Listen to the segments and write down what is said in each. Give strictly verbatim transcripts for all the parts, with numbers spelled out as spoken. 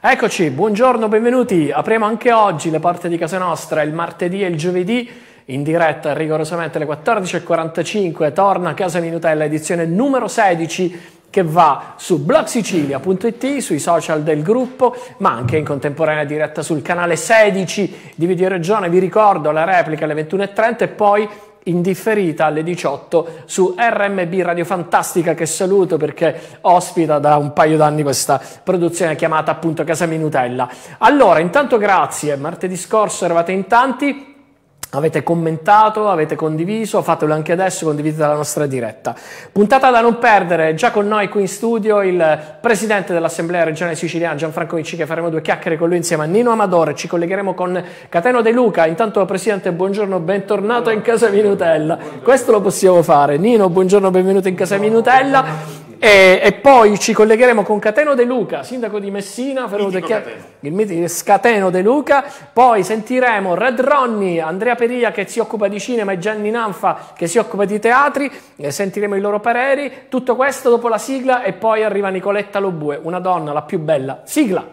Eccoci, buongiorno, benvenuti. Apriamo anche oggi le porte di casa nostra, il martedì e il giovedì, in diretta rigorosamente alle quattordici e quarantacinque. Torna Casa Minutella, edizione numero sedici, che va su blog sicilia punto it, sui social del gruppo, ma anche in contemporanea diretta sul canale sedici di Video Regione. Vi ricordo la replica alle ventuno e trenta e poi in differita alle diciotto su R M B Radio Fantastica, che saluto perché ospita da un paio d'anni questa produzione chiamata appunto Casa Minutella. Allora, intanto grazie, martedì scorso eravate in tanti, avete commentato, avete condiviso, fatelo anche adesso, condividete la nostra diretta. Puntata da non perdere, già con noi qui in studio il presidente dell'Assemblea Regionale Siciliana Gianfranco Micci, che faremo due chiacchiere con lui insieme a Nino Amadore. Ci collegheremo con Cateno De Luca. Intanto presidente, buongiorno, bentornato in Casa Minutella. Questo lo possiamo fare. Nino, buongiorno, benvenuto in Casa Minutella. E, e poi ci collegheremo con Cateno De Luca, sindaco di Messina, il mitico Cateno De Luca. Poi sentiremo Red Ronnie, Andrea Peria che si occupa di cinema e Gianni Nanfa che si occupa di teatri, e sentiremo i loro pareri. Tutto questo dopo la sigla e poi arriva Nicoletta Lobue, una donna, la più bella. Sigla!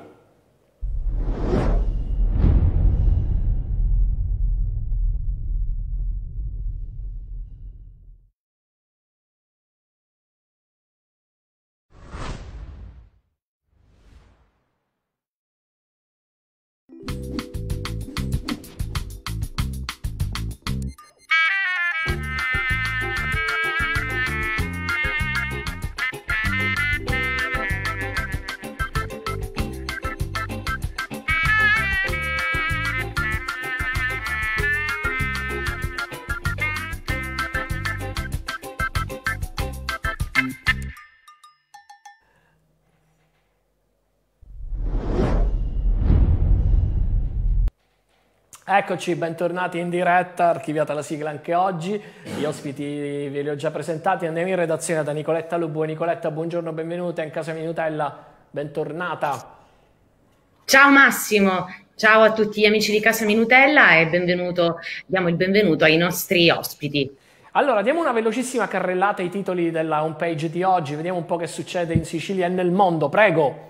Eccoci, bentornati in diretta, archiviata la sigla anche oggi. Gli ospiti ve li ho già presentati. Andiamo in redazione da Nicoletta Lobue. Nicoletta, buongiorno, benvenuta in Casa Minutella, bentornata. Ciao Massimo, ciao a tutti gli amici di Casa Minutella e benvenuto, diamo il benvenuto ai nostri ospiti. Allora, diamo una velocissima carrellata ai titoli della homepage di oggi, vediamo un po' che succede in Sicilia e nel mondo, prego.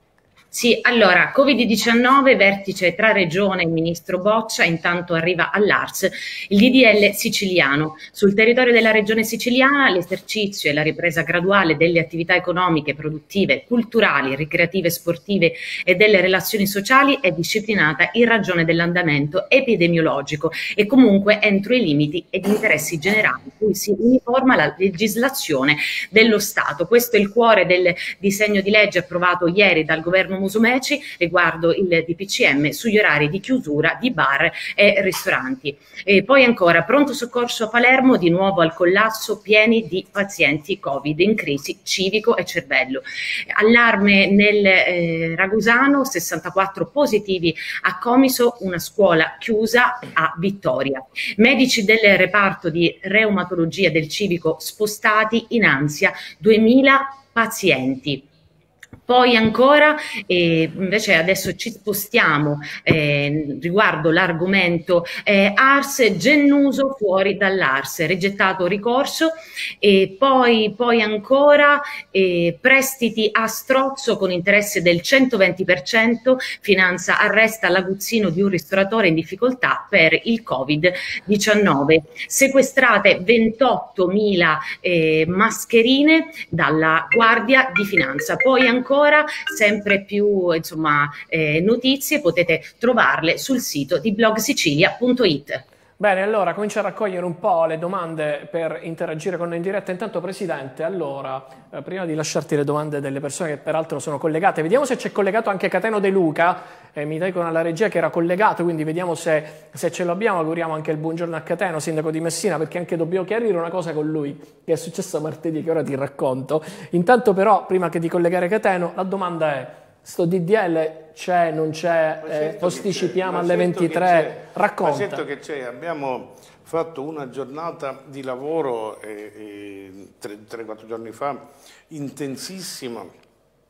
Sì, allora, Covid diciannove, vertice tra Regione e Ministro Boccia, intanto arriva all'Ars il D D L siciliano. Sul territorio della Regione siciliana l'esercizio e la ripresa graduale delle attività economiche, produttive, culturali, ricreative, sportive e delle relazioni sociali è disciplinata in ragione dell'andamento epidemiologico e comunque entro i limiti ed interessi generali cui si uniforma la legislazione dello Stato. Questo è il cuore del disegno di legge approvato ieri dal governo Musumeci riguardo il D P C M sugli orari di chiusura di bar e ristoranti. E poi ancora, pronto soccorso a Palermo, di nuovo al collasso, pieni di pazienti Covid in crisi civico e cervello. Allarme nel eh, Ragusano, sessantaquattro positivi a Comiso, una scuola chiusa a Vittoria. Medici del reparto di reumatologia del civico spostati in ansia, duemila pazienti. Poi ancora, eh, invece adesso ci spostiamo eh, riguardo l'argomento eh, Ars, Gennuso fuori dall'Ars, rigettato ricorso, e poi, poi ancora eh, prestiti a strozzo con interesse del centoventi per cento, finanza arresta l'aguzzino di un ristoratore in difficoltà per il Covid diciannove, sequestrate ventottomila eh, mascherine dalla Guardia di Finanza. Poi ancora sempre più insomma, eh, notizie potete trovarle sul sito di blog sicilia punto it. Bene, allora comincio a raccogliere un po' le domande per interagire con noi in diretta. Intanto, Presidente, allora, eh, prima di lasciarti le domande delle persone che peraltro sono collegate, vediamo se c'è collegato anche Cateno De Luca, eh, mi dicono alla regia che era collegato, quindi vediamo se, se ce l'abbiamo. Auguriamo anche il buongiorno a Cateno, sindaco di Messina, perché anche dobbiamo chiarire una cosa con lui, che è successa martedì, che ora ti racconto. Intanto però, prima che di collegare Cateno, la domanda è: sto D D L c'è, non c'è, eh, posticipiamo alle ventitré, racconta. Ma certo che c'è, abbiamo fatto una giornata di lavoro eh, eh, tre quattro giorni fa, intensissima,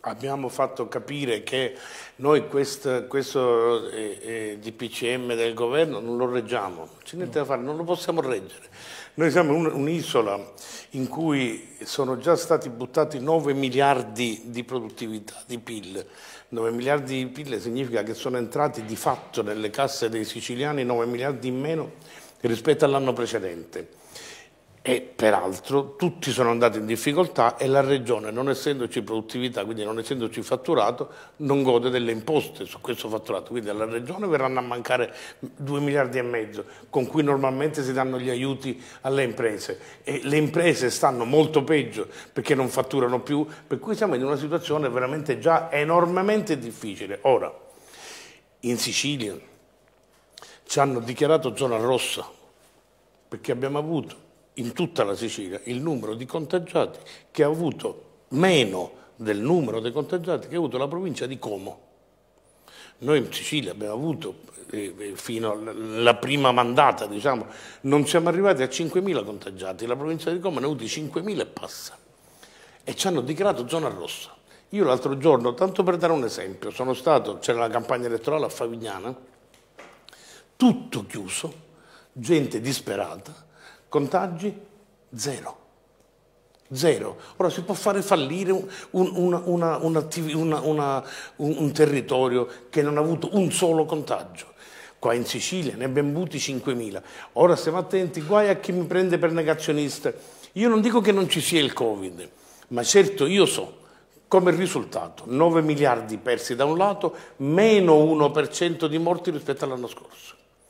abbiamo fatto capire che noi questo, questo eh, eh, D P C M del governo non lo reggiamo, c'è niente da fare, non lo possiamo reggere. Noi siamo un'isola in cui sono già stati buttati nove miliardi di produttività, di P I L. nove miliardi di P I L significa che sono entrati di fatto nelle casse dei siciliani nove miliardi in meno rispetto all'anno precedente. E peraltro tutti sono andati in difficoltà e la Regione, non essendoci produttività, quindi non essendoci fatturato, non gode delle imposte su questo fatturato. Quindi alla Regione verranno a mancare due miliardi e mezzo, con cui normalmente si danno gli aiuti alle imprese. E le imprese stanno molto peggio perché non fatturano più, per cui siamo in una situazione veramente già enormemente difficile. Ora, in Sicilia ci hanno dichiarato zona rossa, perché abbiamo avuto in tutta la Sicilia il numero di contagiati che ha avuto meno del numero dei contagiati che ha avuto la provincia di Como. Noi in Sicilia abbiamo avuto, eh, fino alla prima mandata, diciamo, non siamo arrivati a cinquemila contagiati, la provincia di Como ne ha avuti cinquemila e passa, e ci hanno dichiarato zona rossa. Io l'altro giorno, tanto per dare un esempio, sono stato, c'era la campagna elettorale a Favignana, tutto chiuso, gente disperata, contagi zero, zero. Ora si può fare fallire un, una, una, una, una, una, un, un territorio che non ha avuto un solo contagio. Qua in Sicilia ne abbiamo avuti cinquemila. Ora stiamo attenti, guai a chi mi prende per negazionista. Io non dico che non ci sia il Covid, ma certo io so come risultato nove miliardi persi da un lato, meno uno per cento di morti rispetto all'anno scorso.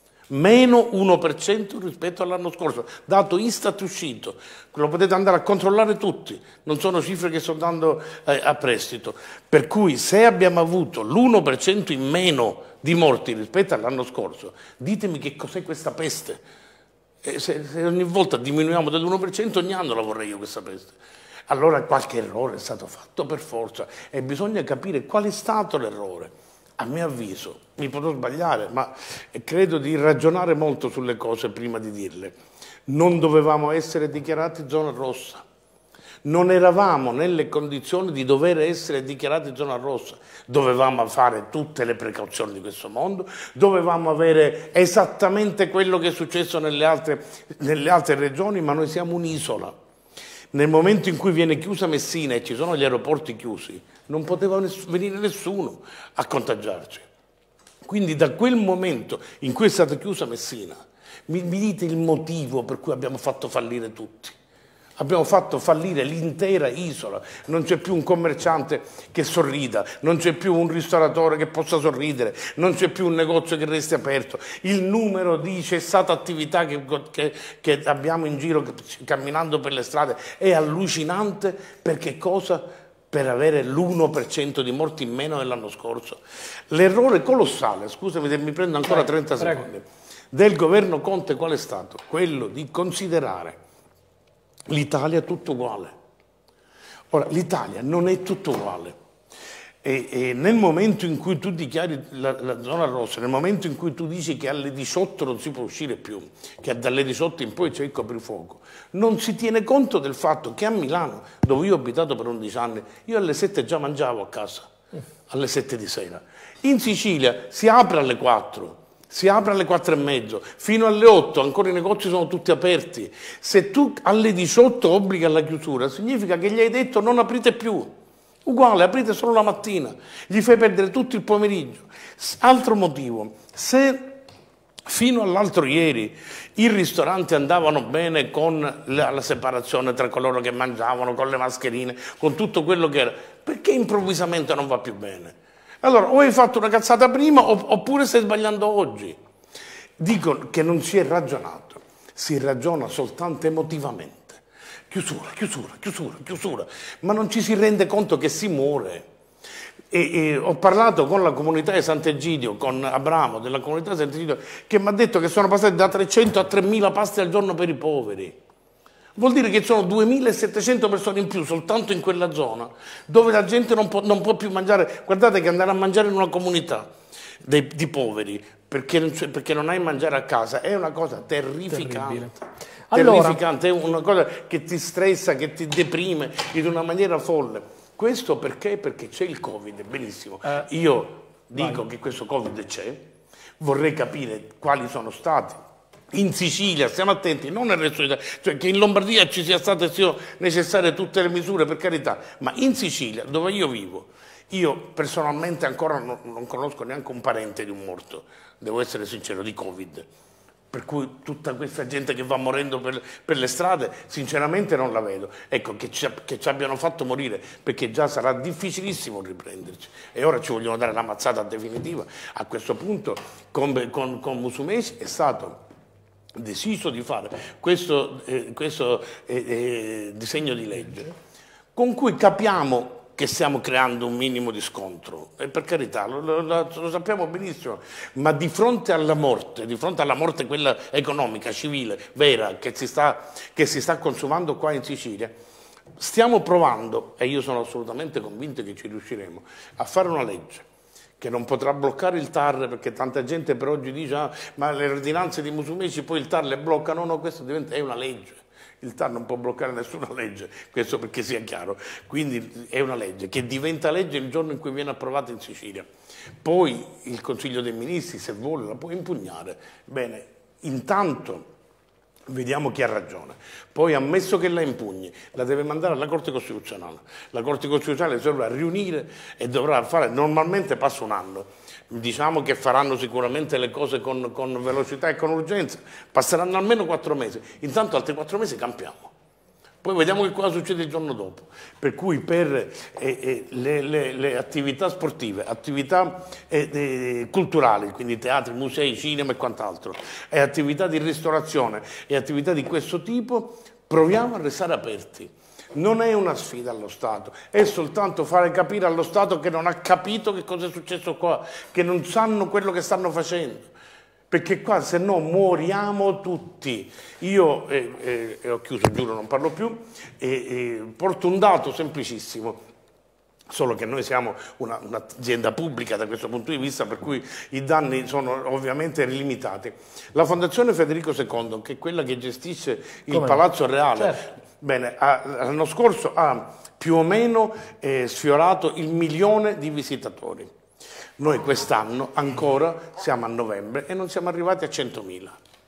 Meno uno per cento rispetto all'anno scorso, dato Istat uscito, lo potete andare a controllare tutti, non sono cifre che sto dando eh, a prestito, per cui se abbiamo avuto l'uno per cento in meno di morti rispetto all'anno scorso, ditemi che cos'è questa peste, e se, se ogni volta diminuiamo dell'uno per cento ogni anno la vorrei io questa peste. Allora qualche errore è stato fatto per forza e bisogna capire qual è stato l'errore. A mio avviso, mi potrò sbagliare, ma credo di ragionare molto sulle cose prima di dirle. Non dovevamo essere dichiarati zona rossa. Non eravamo nelle condizioni di dover essere dichiarati zona rossa. Dovevamo fare tutte le precauzioni di questo mondo, dovevamo avere esattamente quello che è successo nelle altre, nelle altre regioni, ma noi siamo un'isola. Nel momento in cui viene chiusa Messina e ci sono gli aeroporti chiusi, non poteva ness- venire nessuno a contagiarci. Quindi da quel momento in cui è stata chiusa Messina, mi, mi dite il motivo per cui abbiamo fatto fallire tutti. Abbiamo fatto fallire l'intera isola, non c'è più un commerciante che sorrida, non c'è più un ristoratore che possa sorridere, non c'è più un negozio che resti aperto. Il numero di cessate attività che, che, che abbiamo in giro camminando per le strade è allucinante. Perché cosa? Per avere l'uno per cento di morti in meno dell'anno scorso. L'errore colossale, scusami se mi prendo ancora trenta secondi, del governo Conte qual è stato? Quello di considerare l'Italia è tutto uguale. Ora, l'Italia non è tutto uguale. E, e nel momento in cui tu dichiari la, la zona rossa, nel momento in cui tu dici che alle diciotto non si può uscire più, che dalle diciotto in poi c'è il coprifuoco, non si tiene conto del fatto che a Milano, dove io ho abitato per undici anni, io alle sette già mangiavo a casa, alle sette di sera. In Sicilia si apre alle quattro. Si apre alle quattro e mezzo, fino alle otto ancora i negozi sono tutti aperti. Se tu alle diciotto obblighi alla chiusura, significa che gli hai detto non aprite più. Uguale, aprite solo la mattina, gli fai perdere tutto il pomeriggio. Altro motivo, se fino all'altro ieri i ristoranti andavano bene con la, la separazione tra coloro che mangiavano, con le mascherine, con tutto quello che era, perché improvvisamente non va più bene? Allora, o hai fatto una cazzata prima oppure stai sbagliando oggi. Dico che non si è ragionato, si ragiona soltanto emotivamente. Chiusura, chiusura, chiusura, chiusura, ma non ci si rende conto che si muore. E, e ho parlato con la comunità di Sant'Egidio, con Abramo della comunità di Sant'Egidio, che mi ha detto che sono passati da trecento a tremila paste al giorno per i poveri. Vuol dire che ci sono duemilasettecento persone in più soltanto in quella zona, dove la gente non può, non può più mangiare. Guardate che andare a mangiare in una comunità dei, di poveri, perché non, perché non hai mangiare a casa, è una cosa terrificante. Allora, terrificante, è una cosa che ti stressa, che ti deprime in una maniera folle. Questo perché? Perché c'è il Covid, benissimo. Eh, Io dico vai. che questo Covid c'è, vorrei capire quali sono stati. In Sicilia, stiamo attenti, non nel resto d'Italia, cioè che in Lombardia ci sia state siano necessarie tutte le misure, per carità, ma in Sicilia, dove io vivo, io personalmente ancora non, non conosco neanche un parente di un morto, devo essere sincero, di Covid. Per cui tutta questa gente che va morendo per, per le strade, sinceramente non la vedo. Ecco, che ci, che ci abbiano fatto morire, perché già sarà difficilissimo riprenderci. E ora ci vogliono dare la mazzata definitiva. A questo punto, con, con, con Musumeci è stato deciso di fare questo, eh, questo eh, eh, disegno di legge, con cui capiamo che stiamo creando un minimo di scontro, e per carità, lo, lo, lo sappiamo benissimo, ma di fronte alla morte, di fronte alla morte quella economica, civile, vera, che si sta, che si sta consumando qua in Sicilia, stiamo provando, e io sono assolutamente convinto che ci riusciremo, a fare una legge che non potrà bloccare il T A R, perché tanta gente per oggi dice ah, ma le ordinanze di Musumeci poi il T A R le blocca. No, no, questo diventa, è una legge. Il T A R non può bloccare nessuna legge, questo perché sia chiaro. Quindi è una legge che diventa legge il giorno in cui viene approvata in Sicilia. Poi il Consiglio dei Ministri, se vuole, la può impugnare. Bene, intanto vediamo chi ha ragione. Poi, ammesso che la impugni, la deve mandare alla Corte Costituzionale. La Corte Costituzionale si dovrà riunire e dovrà fare, normalmente passa un anno. Diciamo che faranno sicuramente le cose con, con velocità e con urgenza, passeranno almeno quattro mesi. Intanto altri quattro mesi campiamo. Poi vediamo che cosa succede il giorno dopo. Per cui per eh, eh, le, le, le attività sportive, attività eh, eh, culturali, quindi teatri, musei, cinema e quant'altro, e attività di ristorazione e attività di questo tipo, proviamo a restare aperti. Non è una sfida allo Stato, è soltanto fare capire allo Stato che non ha capito che cosa è successo qua, che non sanno quello che stanno facendo. Perché qua se no moriamo tutti. Io, eh, eh, ho chiuso, giuro, non parlo più, eh, eh, porto un dato semplicissimo, solo che noi siamo una, un'azienda pubblica da questo punto di vista, per cui i danni sono ovviamente limitati. La Fondazione Federico secondo, che è quella che gestisce il Come Palazzo Reale, certo. Bene, l'anno scorso ha più o meno eh, sfiorato il milione di visitatori. Noi quest'anno ancora siamo a novembre e non siamo arrivati a centomila.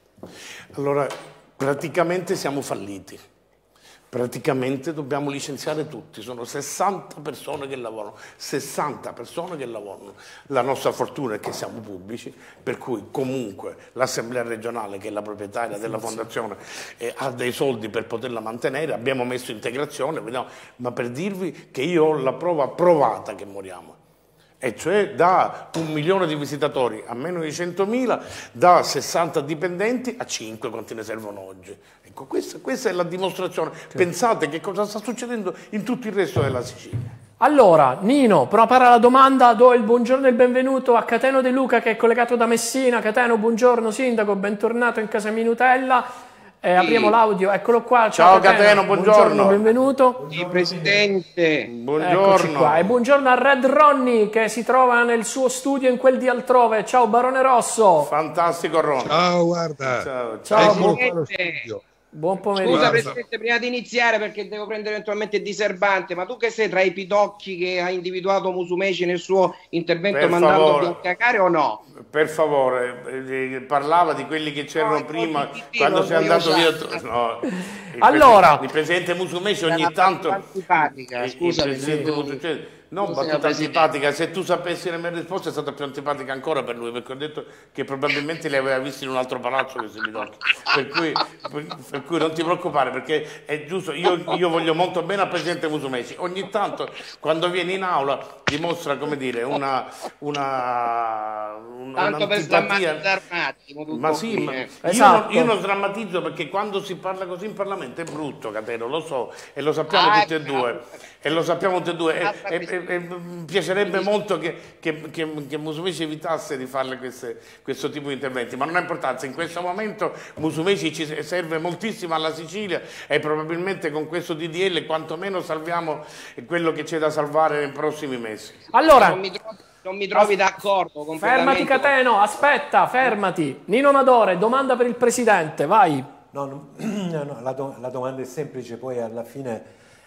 Allora, praticamente siamo falliti. Praticamente dobbiamo licenziare tutti, sono sessanta persone che lavorano, sessanta persone che lavorano. La nostra fortuna è che siamo pubblici, per cui comunque l'Assemblea regionale, che è la proprietaria della fondazione, eh, ha dei soldi per poterla mantenere, abbiamo messo integrazione, vediamo, ma per dirvi che io ho la prova provata che moriamo. E cioè da un milione di visitatori a meno di centomila, da sessanta dipendenti a cinque quanti ne servono oggi. Ecco, questa, questa è la dimostrazione. Certo. Pensate che cosa sta succedendo in tutto il resto della Sicilia. Allora, Nino, prepara la domanda, do il buongiorno e il benvenuto a Cateno De Luca che è collegato da Messina. Cateno, buongiorno sindaco, bentornato in casa Minutella. Eh, sì. Apriamo l'audio, eccolo qua. Ciao, ciao Cateno, Cateno, buongiorno. buongiorno. Benvenuto. Sì, Presidente. Buongiorno. Qua. E buongiorno a Red Ronny che si trova nel suo studio in quel di altrove. Ciao Barone Rosso. Fantastico Ronny. Ciao, guarda. Ciao, ciao. ciao. Buon, buon pomeriggio. Scusa Presidente, prima di iniziare perché devo prendere eventualmente il diserbante, ma tu che sei tra i pidocchi che ha individuato Musumeci nel suo intervento per mandando favore. Biancacare o no? Per favore, eh, parlava di quelli che c'erano no, prima quando sei andato via. No, il allora, il presidente Musumeci ogni tanto antipatica, scusa, il presidente Musumeci non battuta antipatica, se tu sapessi le mie risposte è stata più antipatica ancora per lui, perché ho detto che probabilmente li aveva visti in un altro palazzo questi bidocchi, per cui, per, per cui non ti preoccupare, perché è giusto, io, io voglio molto bene al presidente Musumeci, ogni tanto quando viene in aula dimostra, come dire, una una, una tanto per sdrammatizzare un attimo, ma sì, ma esatto. io, non, io non drammatizzo, perché quando si parla così in Parlamento è brutto, Cateno, lo so, e lo sappiamo ah, tutti e due, e lo sappiamo tutti e due, e, e, e, e mi piacerebbe molto che, che, che, che Musumeci evitasse di fare queste, questo tipo di interventi, ma non ha importanza, in questo momento Musumeci ci serve moltissimo alla Sicilia e probabilmente con questo D D L quantomeno salviamo quello che c'è da salvare nei prossimi mesi. Allora, non mi trovi, non mi trovi d'accordo. Fermati Cateno, aspetta, fermati. Nino Nadore, domanda per il Presidente, vai. No, no, no la, do, la domanda è semplice, poi alla fine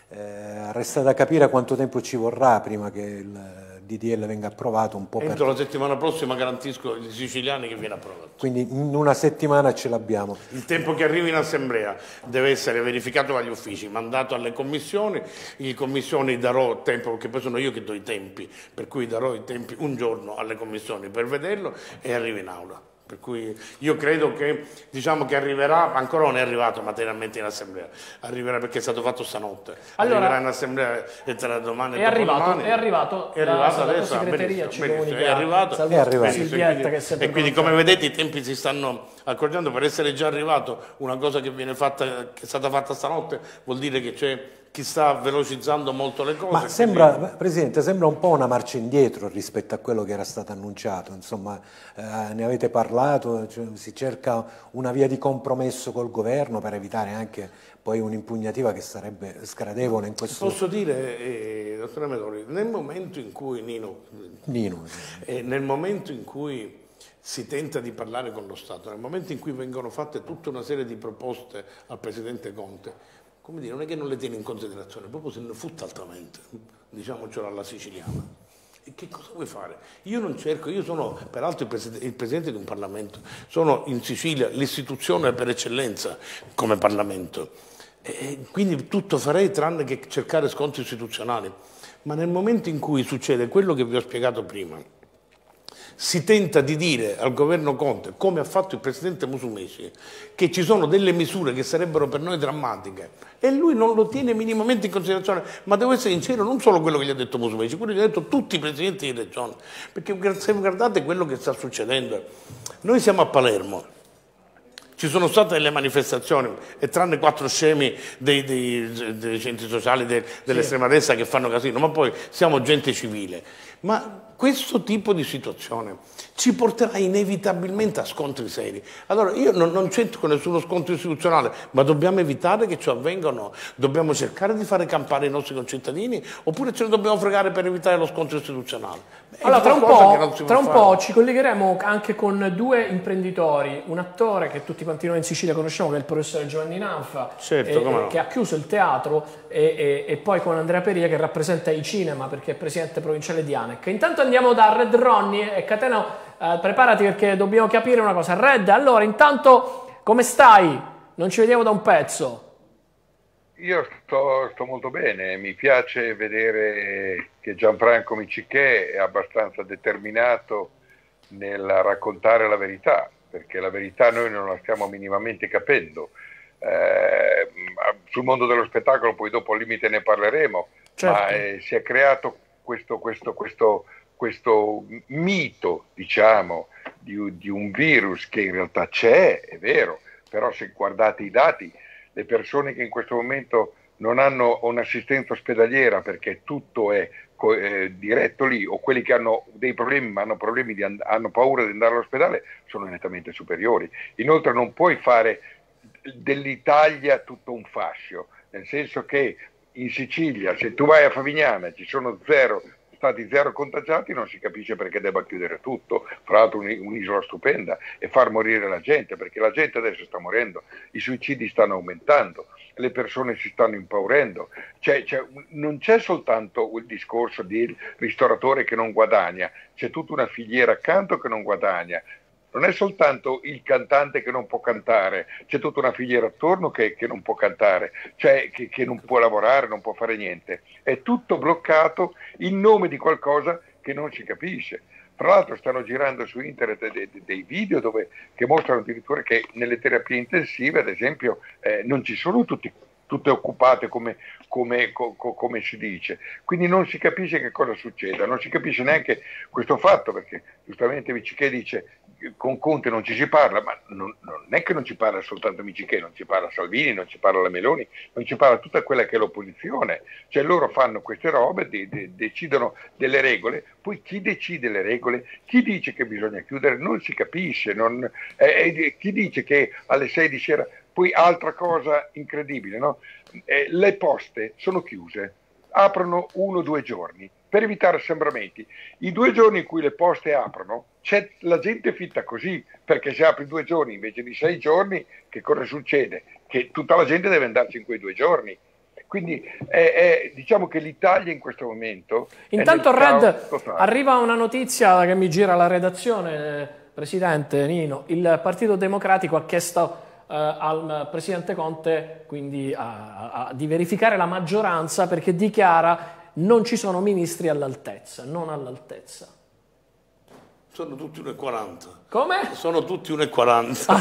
Eh, resta da capire quanto tempo ci vorrà prima che il D D L venga approvato, un po' entro per... la settimana prossima garantisco ai siciliani che viene approvato. Quindi in una settimana ce l'abbiamo. Il tempo che arrivi in assemblea deve essere verificato dagli uffici, mandato alle commissioni, le commissioni darò tempo, perché poi sono io che do i tempi, per cui darò i tempi un giorno alle commissioni per vederlo e arrivi in aula. Per cui io credo che, diciamo che arriverà, ancora non è arrivato materialmente in assemblea, arriverà perché è stato fatto stanotte, allora, arriverà in assemblea e tra domani e è arrivato, domani. È arrivato, è arrivato la adesso, segreteria ci benissimo, comunica, è arrivato, salvo è arrivato. Silvietta, che è sempre e quindi come vedete i tempi si stanno accorgendo. Per essere già arrivato una cosa che viene fatta, che è stata fatta stanotte, vuol dire che c'è chi sta velocizzando molto le cose. Ma sembra, quindi... Presidente, sembra un po' una marcia indietro rispetto a quello che era stato annunciato, insomma, eh, ne avete parlato, cioè, si cerca una via di compromesso col governo per evitare anche poi un'impugnativa che sarebbe sgradevole in questo... Posso dire, eh, dottore Medori, nel momento in cui, Nino, Nino eh, nel momento in cui si tenta di parlare con lo Stato, nel momento in cui vengono fatte tutta una serie di proposte al Presidente Conte, come dire, non è che non le tiene in considerazione, proprio se ne futta altamente, diciamocelo alla siciliana. E che cosa vuoi fare? Io non cerco, io sono peraltro il, presid il Presidente di un Parlamento, sono in Sicilia l'istituzione per eccellenza come Parlamento, e quindi tutto farei tranne che cercare scontri istituzionali. Ma nel momento in cui succede quello che vi ho spiegato prima, si tenta di dire al governo Conte, come ha fatto il presidente Musumeci, che ci sono delle misure che sarebbero per noi drammatiche e lui non lo tiene minimamente in considerazione. Ma devo essere sincero, non solo quello che gli ha detto Musumeci, quello che gli ha detto tutti i presidenti di regione, perché se guardate quello che sta succedendo, noi siamo a Palermo, ci sono state delle manifestazioni e tranne quattro scemi dei, dei, dei centri sociali de, dell'estrema destra che fanno casino, ma poi siamo gente civile. Ma questo tipo di situazione ci porterà inevitabilmente a scontri seri. Allora io non, non c'entro con nessuno scontro istituzionale, ma dobbiamo evitare che ciò avvenga o no? Dobbiamo cercare di fare campare i nostri concittadini oppure ce ne dobbiamo fregare per evitare lo scontro istituzionale? Beh, allora tra un, po', tra un po' ci collegheremo anche con due imprenditori, un attore che tutti quanti noi in Sicilia conosciamo, che è il professore Giovanni Nanfa, certo, e, come no. che ha chiuso il teatro, e, e, e poi con Andrea Peria che rappresenta i cinema perché è presidente provinciale di ANEC. Intanto andiamo da Red Ronnie e Catena, eh, preparati perché dobbiamo capire una cosa. Red, allora intanto come stai? Non ci vediamo da un pezzo. Io sto, sto molto bene, mi piace vedere che Gianfranco Miccichè è abbastanza determinato nel raccontare la verità, perché la verità noi non la stiamo minimamente capendo. Eh, sul mondo dello spettacolo poi dopo al limite ne parleremo, certo. ma eh, si è creato questo, questo, questo, questo mito, diciamo, di, di un virus che in realtà c'è, è vero, però se guardate i dati, le persone che in questo momento non hanno un'assistenza ospedaliera perché tutto è eh, diretto lì, o quelli che hanno dei problemi ma hanno, problemi di hanno paura di andare all'ospedale, sono nettamente superiori. Inoltre non puoi fare dell'Italia tutto un fascio, nel senso che in Sicilia, se tu vai a Favignana, ci sono zero stati zero contagiati, non si capisce perché debba chiudere tutto, fra l'altro un'isola stupenda, e far morire la gente, perché la gente adesso sta morendo, i suicidi stanno aumentando, le persone si stanno impaurendo, c'è, c'è, non c'è soltanto il discorso del ristoratore che non guadagna, c'è tutta una filiera accanto che non guadagna. Non è soltanto il cantante che non può cantare, c'è tutta una filiera attorno che, che non può cantare, cioè che, che non può lavorare, non può fare niente. È tutto bloccato in nome di qualcosa che non si capisce. Tra l'altro stanno girando su internet dei, dei video dove, che mostrano addirittura che nelle terapie intensive, ad esempio, eh, non ci sono tutti, tutte occupate come, come, co, co, come si dice. Quindi non si capisce che cosa succeda, non si capisce neanche questo fatto, perché giustamente Miccichè dice con Conte non ci si parla, ma non, non è che non ci parla soltanto Miccichè, non ci parla Salvini, non ci parla la Meloni, non ci parla tutta quella che è l'opposizione, cioè loro fanno queste robe, de, de, decidono delle regole, poi chi decide le regole, chi dice che bisogna chiudere, non si capisce, non, eh, chi dice che alle sei di sera, poi altra cosa incredibile, no? Eh, le poste sono chiuse, aprono uno o due giorni per evitare assembramenti. I due giorni in cui le poste aprono, c'è la gente fitta così, perché se apri due giorni invece di sei giorni, che cosa succede? Che tutta la gente deve andarci in quei due giorni. Quindi è, è, diciamo che l'Italia in questo momento... Intanto Red, arriva una notizia che mi gira la redazione, Presidente Nino. Il Partito Democratico ha chiesto eh, al Presidente Conte quindi a, a, di verificare la maggioranza, perché dichiara non ci sono ministri all'altezza, non all'altezza. Sono tutti uno e quaranta. Come? Sono tutti uno e quaranta.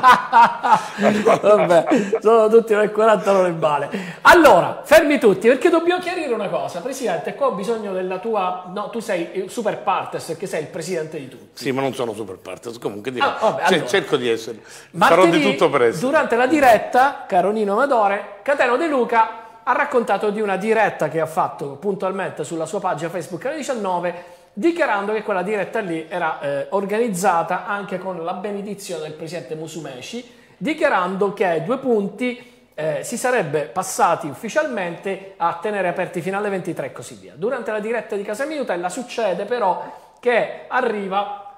Vabbè, sono tutti uno e quaranta, non è male. Allora, fermi tutti, perché dobbiamo chiarire una cosa. Presidente, qua ho bisogno della tua... No, tu sei super partes, perché sei il presidente di tutti. Sì, ma non sono super partes, comunque direi. Ah, vabbè, allora. Cerco di essere. Martedì, farò di tutto per essere. Durante la diretta, caro Nino Amadore, Cateno De Luca ha raccontato di una diretta che ha fatto puntualmente sulla sua pagina Facebook alle diciannove, dichiarando che quella diretta lì era eh, organizzata anche con la benedizione del presidente Musumeci, dichiarando che due punti eh, si sarebbe passati ufficialmente a tenere aperti fino alle ventitré e così via. Durante la diretta di Casa Minutella succede però che arriva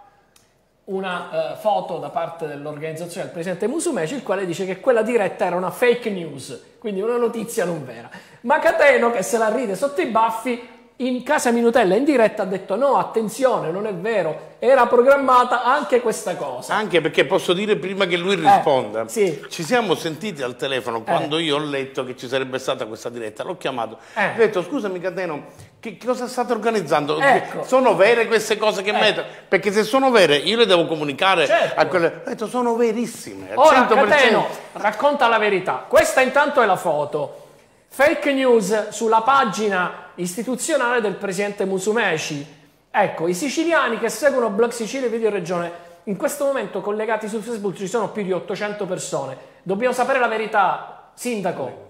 una eh, foto da parte dell'organizzazione del presidente Musumeci, il quale dice che quella diretta era una fake news, quindi una notizia non vera. Ma Cateno, che se la ride sotto i baffi, in Casa Minutella in diretta ha detto no, attenzione, non è vero, era programmata anche questa cosa. Anche perché posso dire, prima che lui risponda, eh, sì. ci siamo sentiti al telefono quando eh. io ho letto che ci sarebbe stata questa diretta, l'ho chiamato, eh. ho detto scusami Cateno, che cosa state organizzando? Ecco. Sono vere queste cose che eh. metto? Perché se sono vere io le devo comunicare, certo, a quelle... Ho detto sono verissime, al Ora cento per cento. Cateno racconta la verità, questa intanto è la foto. Fake news sulla pagina istituzionale del presidente Musumeci. Ecco, i siciliani che seguono Blog Sicilia e Video Regione, in questo momento collegati su Facebook ci sono più di ottocento persone. Dobbiamo sapere la verità, Sindaco.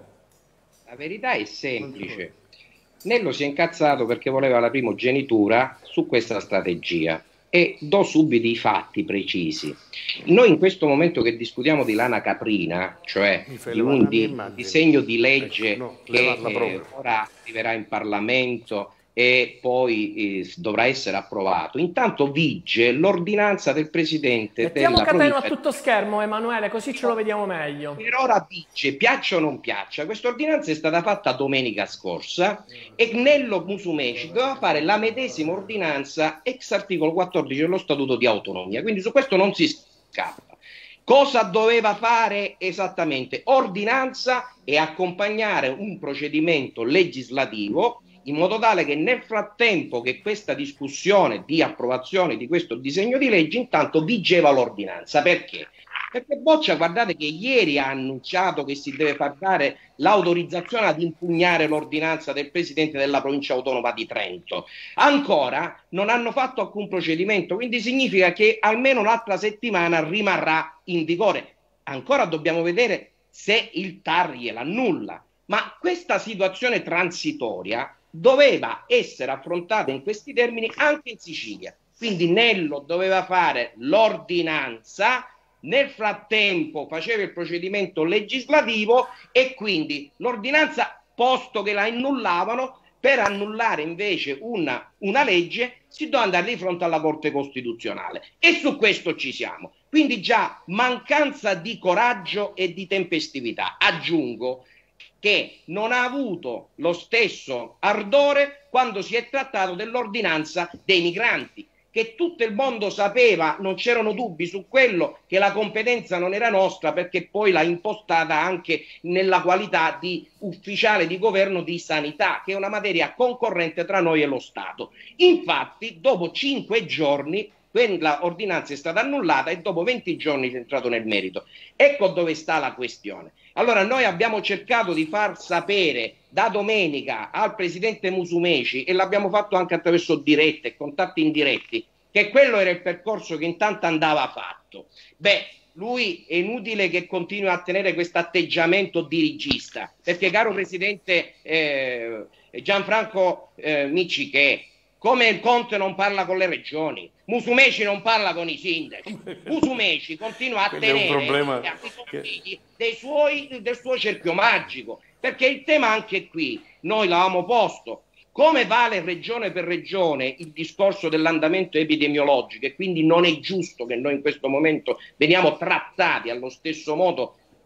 La verità è semplice. Nello si è incazzato perché voleva la primogenitura su questa strategia. E do subito i fatti precisi. Noi in questo momento che discutiamo di lana caprina, cioè di un di, disegno di legge ecco, no, che eh, ora arriverà in Parlamento e poi eh, dovrà essere approvato, intanto vige l'ordinanza del Presidente Mettiamo della Cateno provincia... a tutto schermo, Emanuele, così ce lo vediamo meglio. Per ora vige, piaccia o non piaccia, questa ordinanza è stata fatta domenica scorsa e Nello Musumeci doveva fare la medesima ordinanza ex articolo quattordici dello Statuto di Autonomia, quindi su questo non si scappa. Cosa doveva fare esattamente? Ordinanza e accompagnare un procedimento legislativo in modo tale che nel frattempo che questa discussione di approvazione di questo disegno di legge intanto vigeva l'ordinanza. Perché? Perché Boccia, guardate che ieri ha annunciato che si deve far dare l'autorizzazione ad impugnare l'ordinanza del Presidente della Provincia Autonoma di Trento. Ancora non hanno fatto alcun procedimento, quindi significa che almeno l'altra settimana rimarrà in vigore. Ancora dobbiamo vedere se il T A R gliel'annulla. Ma questa situazione transitoria doveva essere affrontata in questi termini anche in Sicilia. Quindi Nello doveva fare l'ordinanza, nel frattempo faceva il procedimento legislativo e quindi l'ordinanza, posto che la annullavano, per annullare invece una, una legge si doveva andare di fronte alla Corte Costituzionale e su questo ci siamo. Quindi già mancanza di coraggio e di tempestività. Aggiungo che non ha avuto lo stesso ardore quando si è trattato dell'ordinanza dei migranti, che tutto il mondo sapeva, non c'erano dubbi su quello, che la competenza non era nostra perché poi l'ha impostata anche nella qualità di ufficiale di governo di sanità, che è una materia concorrente tra noi e lo Stato. Infatti, dopo cinque giorni, quella ordinanza è stata annullata e dopo venti giorni si è entrato nel merito. Ecco dove sta la questione. Allora noi abbiamo cercato di far sapere da domenica al presidente Musumeci, e l'abbiamo fatto anche attraverso dirette e contatti indiretti, che quello era il percorso che intanto andava fatto. Beh, lui è inutile che continui a tenere questo atteggiamento dirigista, perché caro presidente eh, Gianfranco eh, Miccichè, come il Conte non parla con le regioni, Musumeci non parla con i sindaci, Musumeci continua a Quello tenere è un problema che... dei suoi, del suo cerchio magico, perché il tema anche qui noi l'avevamo posto, come vale regione per regione il discorso dell'andamento epidemiologico, e quindi non è giusto che noi in questo momento veniamo trattati allo stesso modo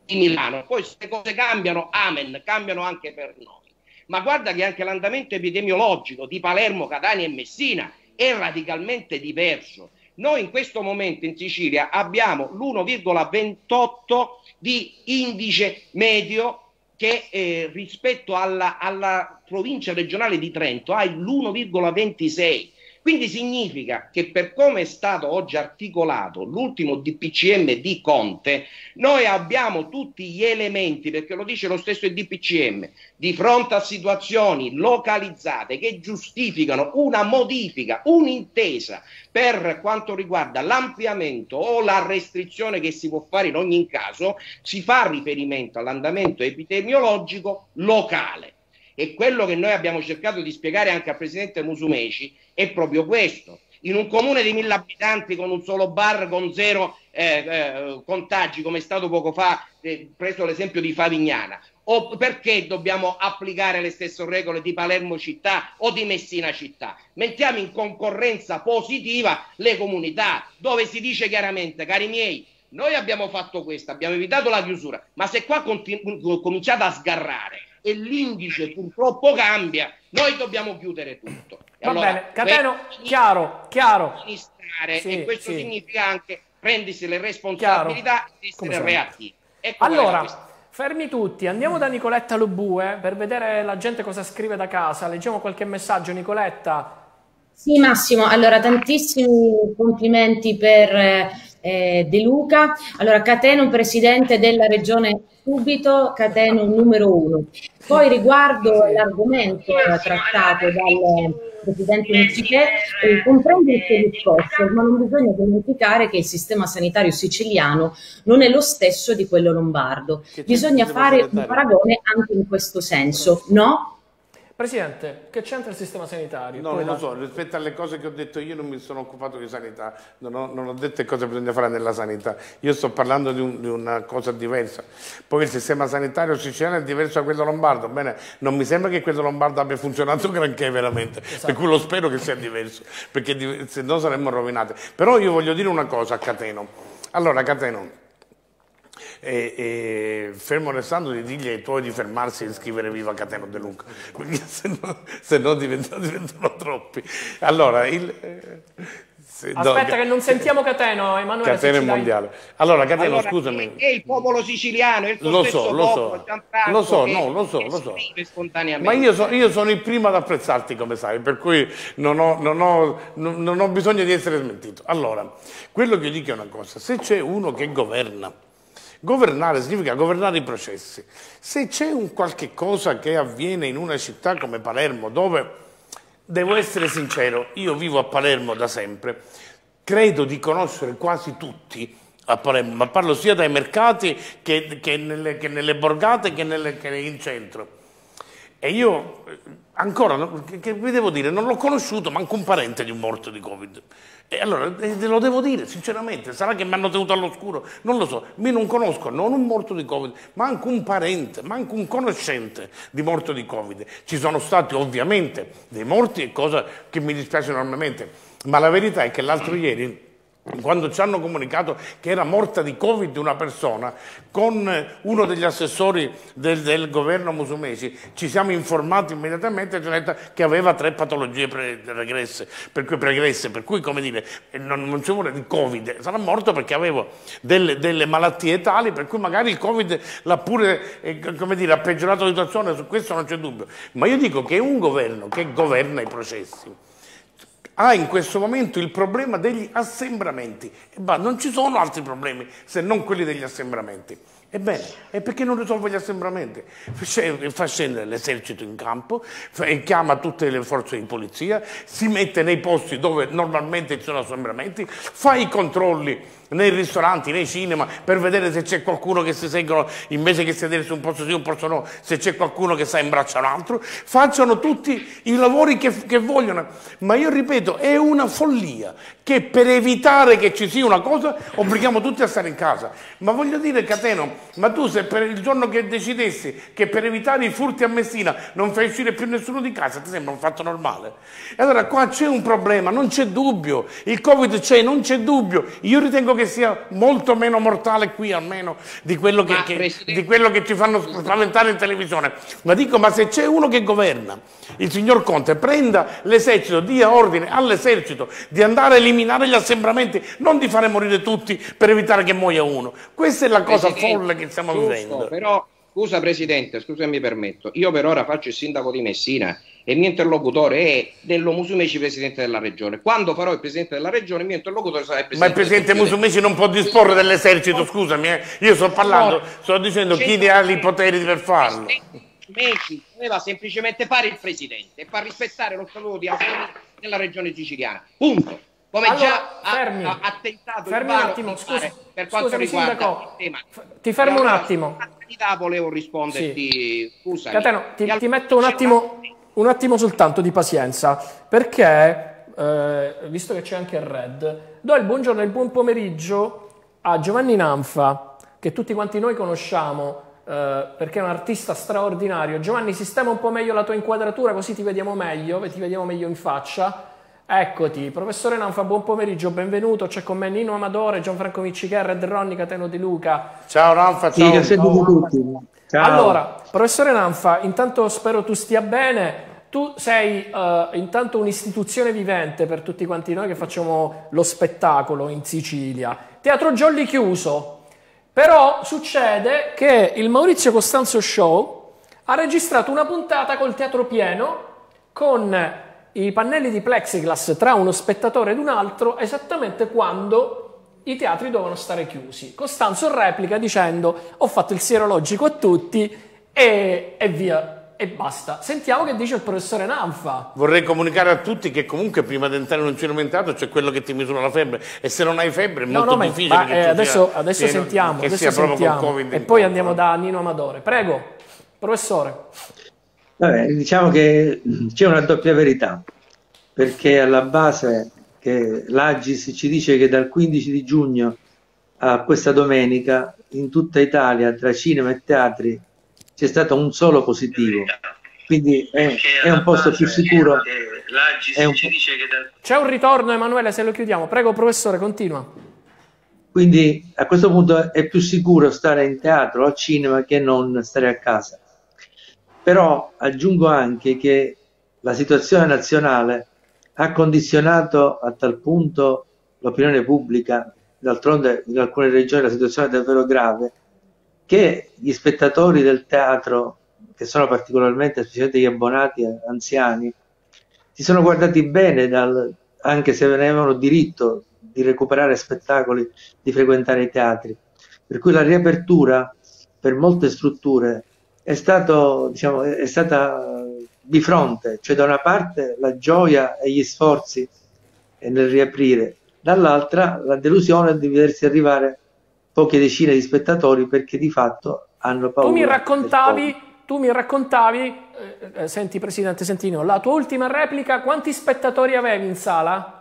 di Milano. Poi se le cose cambiano, amen, cambiano anche per noi. Ma guarda che anche l'andamento epidemiologico di Palermo, Catania e Messina è radicalmente diverso. Noi in questo momento in Sicilia abbiamo l'uno virgola ventotto di indice medio che eh, rispetto alla, alla provincia regionale di Trento ha l'uno virgola ventisei. Quindi significa che per come è stato oggi articolato l'ultimo D P C M di Conte, noi abbiamo tutti gli elementi, perché lo dice lo stesso il D P C M, di fronte a situazioni localizzate che giustificano una modifica, un'intesa per quanto riguarda l'ampliamento o la restrizione che si può fare in ogni caso, si fa riferimento all'andamento epidemiologico locale. E quello che noi abbiamo cercato di spiegare anche al presidente Musumeci è proprio questo. In un comune di mille abitanti con un solo bar con zero eh, eh, contagi, come è stato poco fa, eh, preso l'esempio di Favignana, o perché dobbiamo applicare le stesse regole di Palermo città o di Messina città? Mettiamo in concorrenza positiva le comunità, dove si dice chiaramente, cari miei, noi abbiamo fatto questo, abbiamo evitato la chiusura, ma se qua cominciate a sgarrare e l'indice purtroppo cambia, noi dobbiamo chiudere tutto. E Va allora, bene, Cateno, chiaro, chiaro. Sì, e questo sì. significa anche prendersi le responsabilità e essere reattivi. Ecco allora, fermi tutti, andiamo da Nicoletta Lobue per vedere la gente cosa scrive da casa. Leggiamo qualche messaggio, Nicoletta. Sì, Massimo, allora tantissimi complimenti per eh, De Luca. Allora, Cateno, presidente della regione subito, Cateno numero uno. Poi riguardo l'argomento trattato dal presidente Mucciché, eh, comprendo il suo discorso, ma non bisogna dimenticare che il sistema sanitario siciliano non è lo stesso di quello lombardo. Bisogna fare un paragone anche in questo senso, no? Presidente, che c'entra il sistema sanitario? No, non lo so, rispetto alle cose che ho detto io non mi sono occupato di sanità, non ho, non ho detto cosa bisogna fare nella sanità, io sto parlando di, un, di una cosa diversa. Poi il sistema sanitario siciliano è diverso da quello lombardo, bene, non mi sembra che quello lombardo abbia funzionato granché veramente, esatto. Per cui lo spero che sia diverso, perché se no saremmo rovinati. Però io voglio dire una cosa a Cateno. Allora Cateno, E, e fermo restando di dirgli ai tuoi di fermarsi e di scrivere viva Cateno De Luca, perché se no, se no diventano, diventano troppi. Allora, il, eh, se, aspetta no, che non sentiamo Cateno, Emanuele. Cateno è mondiale. Allora, Cateno, allora, scusami. È il popolo siciliano, è il lo stesso so, lo popolo, so, Gianfranco, lo so, che, no, lo so, lo so. Spontaneamente. Ma io, so, io sono il primo ad apprezzarti, come sai, per cui non ho, non ho, non, non ho bisogno di essere smentito. Allora, quello che dico è una cosa: se c'è uno che governa, governare significa governare i processi. Se c'è un qualche cosa che avviene in una città come Palermo, dove, devo essere sincero, io vivo a Palermo da sempre, credo di conoscere quasi tutti a Palermo, ma parlo sia dai mercati che, che, nelle, che nelle borgate che, nelle, che in centro. E io ancora, che vi devo dire, non l'ho conosciuto manco un parente di un morto di Covid. E allora te lo devo dire sinceramente, sarà che mi hanno tenuto all'oscuro, non lo so, io non conosco non un morto di Covid, ma anche un parente, ma anche un conoscente di morto di Covid. Ci sono stati ovviamente dei morti, cosa che mi dispiace enormemente, ma la verità è che l'altro ieri, quando ci hanno comunicato che era morta di Covid una persona, con uno degli assessori del, del governo Musumeci ci siamo informati immediatamente e ci hanno detto che aveva tre patologie pre regresse, per cui, pregresse, per cui come dire, non, non ci vuole di Covid, sarà morto perché avevo delle, delle malattie tali per cui magari il Covid l'ha pure eh, come dire, ha peggiorato la situazione, su questo non c'è dubbio, ma io dico che un governo che governa i processi ha in questo momento il problema degli assembramenti. E bah, non ci sono altri problemi se non quelli degli assembramenti. Ebbene, e perché non risolve gli assembramenti? Fa scendere l'esercito in campo, chiama tutte le forze di polizia, si mette nei posti dove normalmente ci sono assembramenti, fa i controlli nei ristoranti, nei cinema, per vedere se c'è qualcuno che si sentono, invece che sedere su un posto sì, un posto no, se c'è qualcuno che sta in braccio a un altro, facciano tutti i lavori che, che vogliono. Ma io ripeto, è una follia che per evitare che ci sia una cosa obblighiamo tutti a stare in casa. Ma voglio dire, Cateno, Ma tu se per il giorno che decidessi che per evitare i furti a Messina non fai uscire più nessuno di casa, ti sembra un fatto normale? E allora qua c'è un problema, non c'è dubbio, il Covid c'è, non c'è dubbio, io ritengo che sia molto meno mortale qui almeno di quello che, che, di quello che ci fanno spaventare in televisione. Ma dico, ma se c'è uno che governa, il signor Conte, prenda l'esercito, dia ordine all'esercito di andare a eliminare gli assembramenti, non di fare morire tutti per evitare che muoia uno. Questa è la cosa Presidente, folle che stiamo giusto, vivendo. Però, scusa Presidente, scusa se mi permetto, io per ora faccio il sindaco di Messina e il mio interlocutore è Dello Musumeci, Presidente della Regione. Quando farò il Presidente della Regione, il mio interlocutore sarà il Presidente. Ma il Presidente Musumeci non può disporre dell'esercito, scusami, eh. Io sto parlando, sto dicendo chi ha i poteri per farlo. Musumeci doveva semplicemente fare il Presidente e far rispettare lo statuto di autonomia della Regione siciliana. Punto. Come allora, già fermi, ha, ha tentato fermi il un attimo, scusa, per quanto scusami, riguarda sindaco, il tema. ti fermo allora, un attimo. Volevo risponderti, sì. Scusa. Cateno, ti, ti metto un attimo, un attimo soltanto di pazienza, perché, eh, visto che c'è anche il Red, do il buongiorno e il buon pomeriggio a Giovanni Nanfa, che tutti quanti noi conosciamo, eh, perché è un artista straordinario. Giovanni, sistema un po' meglio la tua inquadratura, così ti vediamo meglio, ti vediamo meglio in faccia. Eccoti, professore Nanfa, buon pomeriggio, benvenuto. C'è con me Nino Amadore, Gianfranco Miccichè, Red Ronny, Cateno Di Luca. Ciao Nanfa, ciao. Sì, ciao. Tutti. Ciao. Allora, professore Nanfa, intanto spero tu stia bene. Tu sei uh, intanto un'istituzione vivente per tutti quanti noi che facciamo lo spettacolo in Sicilia. Teatro Jolly chiuso, però succede che il Maurizio Costanzo Show ha registrato una puntata col teatro pieno, con i pannelli di plexiglass tra uno spettatore ed un altro, esattamente quando i teatri dovevano stare chiusi. Costanzo replica dicendo: ho fatto il sierologico a tutti e, e via, e basta. Sentiamo che dice il professore Nanfa. Vorrei comunicare a tutti che comunque prima di entrare in un cinementato c'è quello che ti misura la febbre, e se non hai febbre è molto no, no, difficile ma, che eh, adesso, sia, adesso sia, sentiamo, che adesso sia proprio sentiamo. con Covid e in poi conto. andiamo da Nino Amadore. Prego, professore. Vabbè, diciamo che c'è una doppia verità, perché alla base che l'Agis ci dice che dal quindici di giugno a questa domenica in tutta Italia tra cinema e teatri c'è stato un solo positivo, quindi è, è un posto più sicuro. È un po'... C'è un ritorno, Emanuele, se lo chiudiamo. Prego, professore, continua. Quindi a questo punto è più sicuro stare in teatro o a cinema che non stare a casa. Però aggiungo anche che la situazione nazionale ha condizionato a tal punto l'opinione pubblica, d'altronde in alcune regioni la situazione è davvero grave, che gli spettatori del teatro, che sono particolarmente, specialmente gli abbonati anziani, si sono guardati bene, dal, anche se avevano diritto di recuperare spettacoli, di frequentare i teatri. Per cui la riapertura per molte strutture è, stato, diciamo, è stata di fronte, cioè da una parte la gioia e gli sforzi nel riaprire, dall'altra la delusione di vedersi arrivare poche decine di spettatori perché di fatto hanno paura. Tu mi raccontavi, tu mi raccontavi eh, senti Presidente Sentino, la tua ultima replica, quanti spettatori avevi in sala?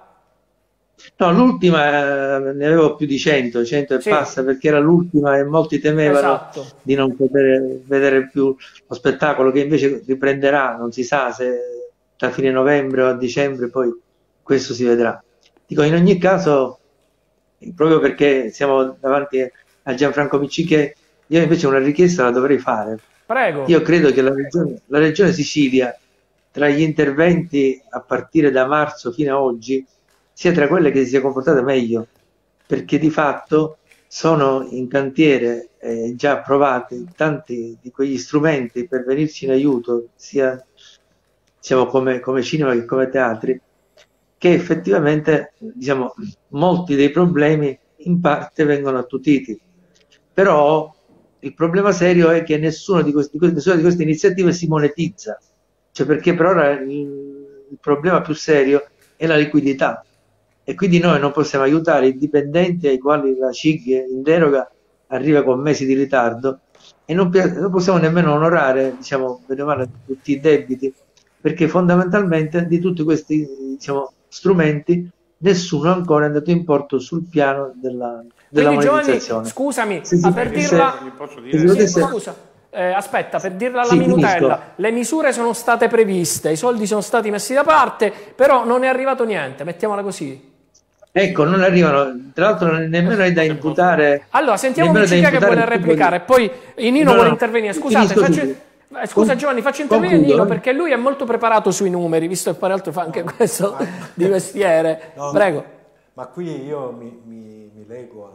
No, l'ultima eh, ne avevo più di cento, cento e sì. passa, perché era l'ultima e molti temevano esatto. di non poter vedere più lo spettacolo, che invece riprenderà, non si sa se da fine novembre o a dicembre, poi questo si vedrà. Dico, in ogni caso, proprio perché siamo davanti a Gianfranco Miccichè, io invece una richiesta la dovrei fare. Prego. Io credo che la regione, la regione Sicilia, tra gli interventi a partire da marzo fino a oggi, sia tra quelle che si sia comportata meglio, perché di fatto sono in cantiere eh, già approvati tanti di quegli strumenti per venirci in aiuto, sia diciamo, come, come cinema che come teatri, che effettivamente diciamo, molti dei problemi in parte vengono attutiti. Però il problema serio è che nessuna di queste, nessuna di queste iniziative si monetizza, cioè perché per ora il, il problema più serio è la liquidità. E quindi noi non possiamo aiutare i dipendenti ai quali la C I G in deroga arriva con mesi di ritardo, e non, non possiamo nemmeno onorare, diciamo, bene o male, tutti i debiti, perché fondamentalmente di tutti questi diciamo, strumenti nessuno ancora è andato in porto sul piano della, della Quindi Giovanni, monetizzazione. scusami, Se si ma per potesse- dirla... se si potesse- Sì, scusa, eh, aspetta, per dirla alla Sì, minutella, finisco. le misure sono state previste, i soldi sono stati messi da parte, però non è arrivato niente, mettiamola così. Ecco, non arrivano, tra l'altro nemmeno è da imputare. Allora, sentiamo nemmeno da Miccica che imputare vuole il tipo di- replicare, poi Nino No, vuole no, intervenire. Scusate, finisco faccio... subito. eh, scusa Con- Giovanni, faccio intervenire concludo, Nino eh. perché lui è molto preparato sui numeri, visto che peraltro fa anche questo di mestiere. No, Prego. Ma qui io mi, mi, mi lego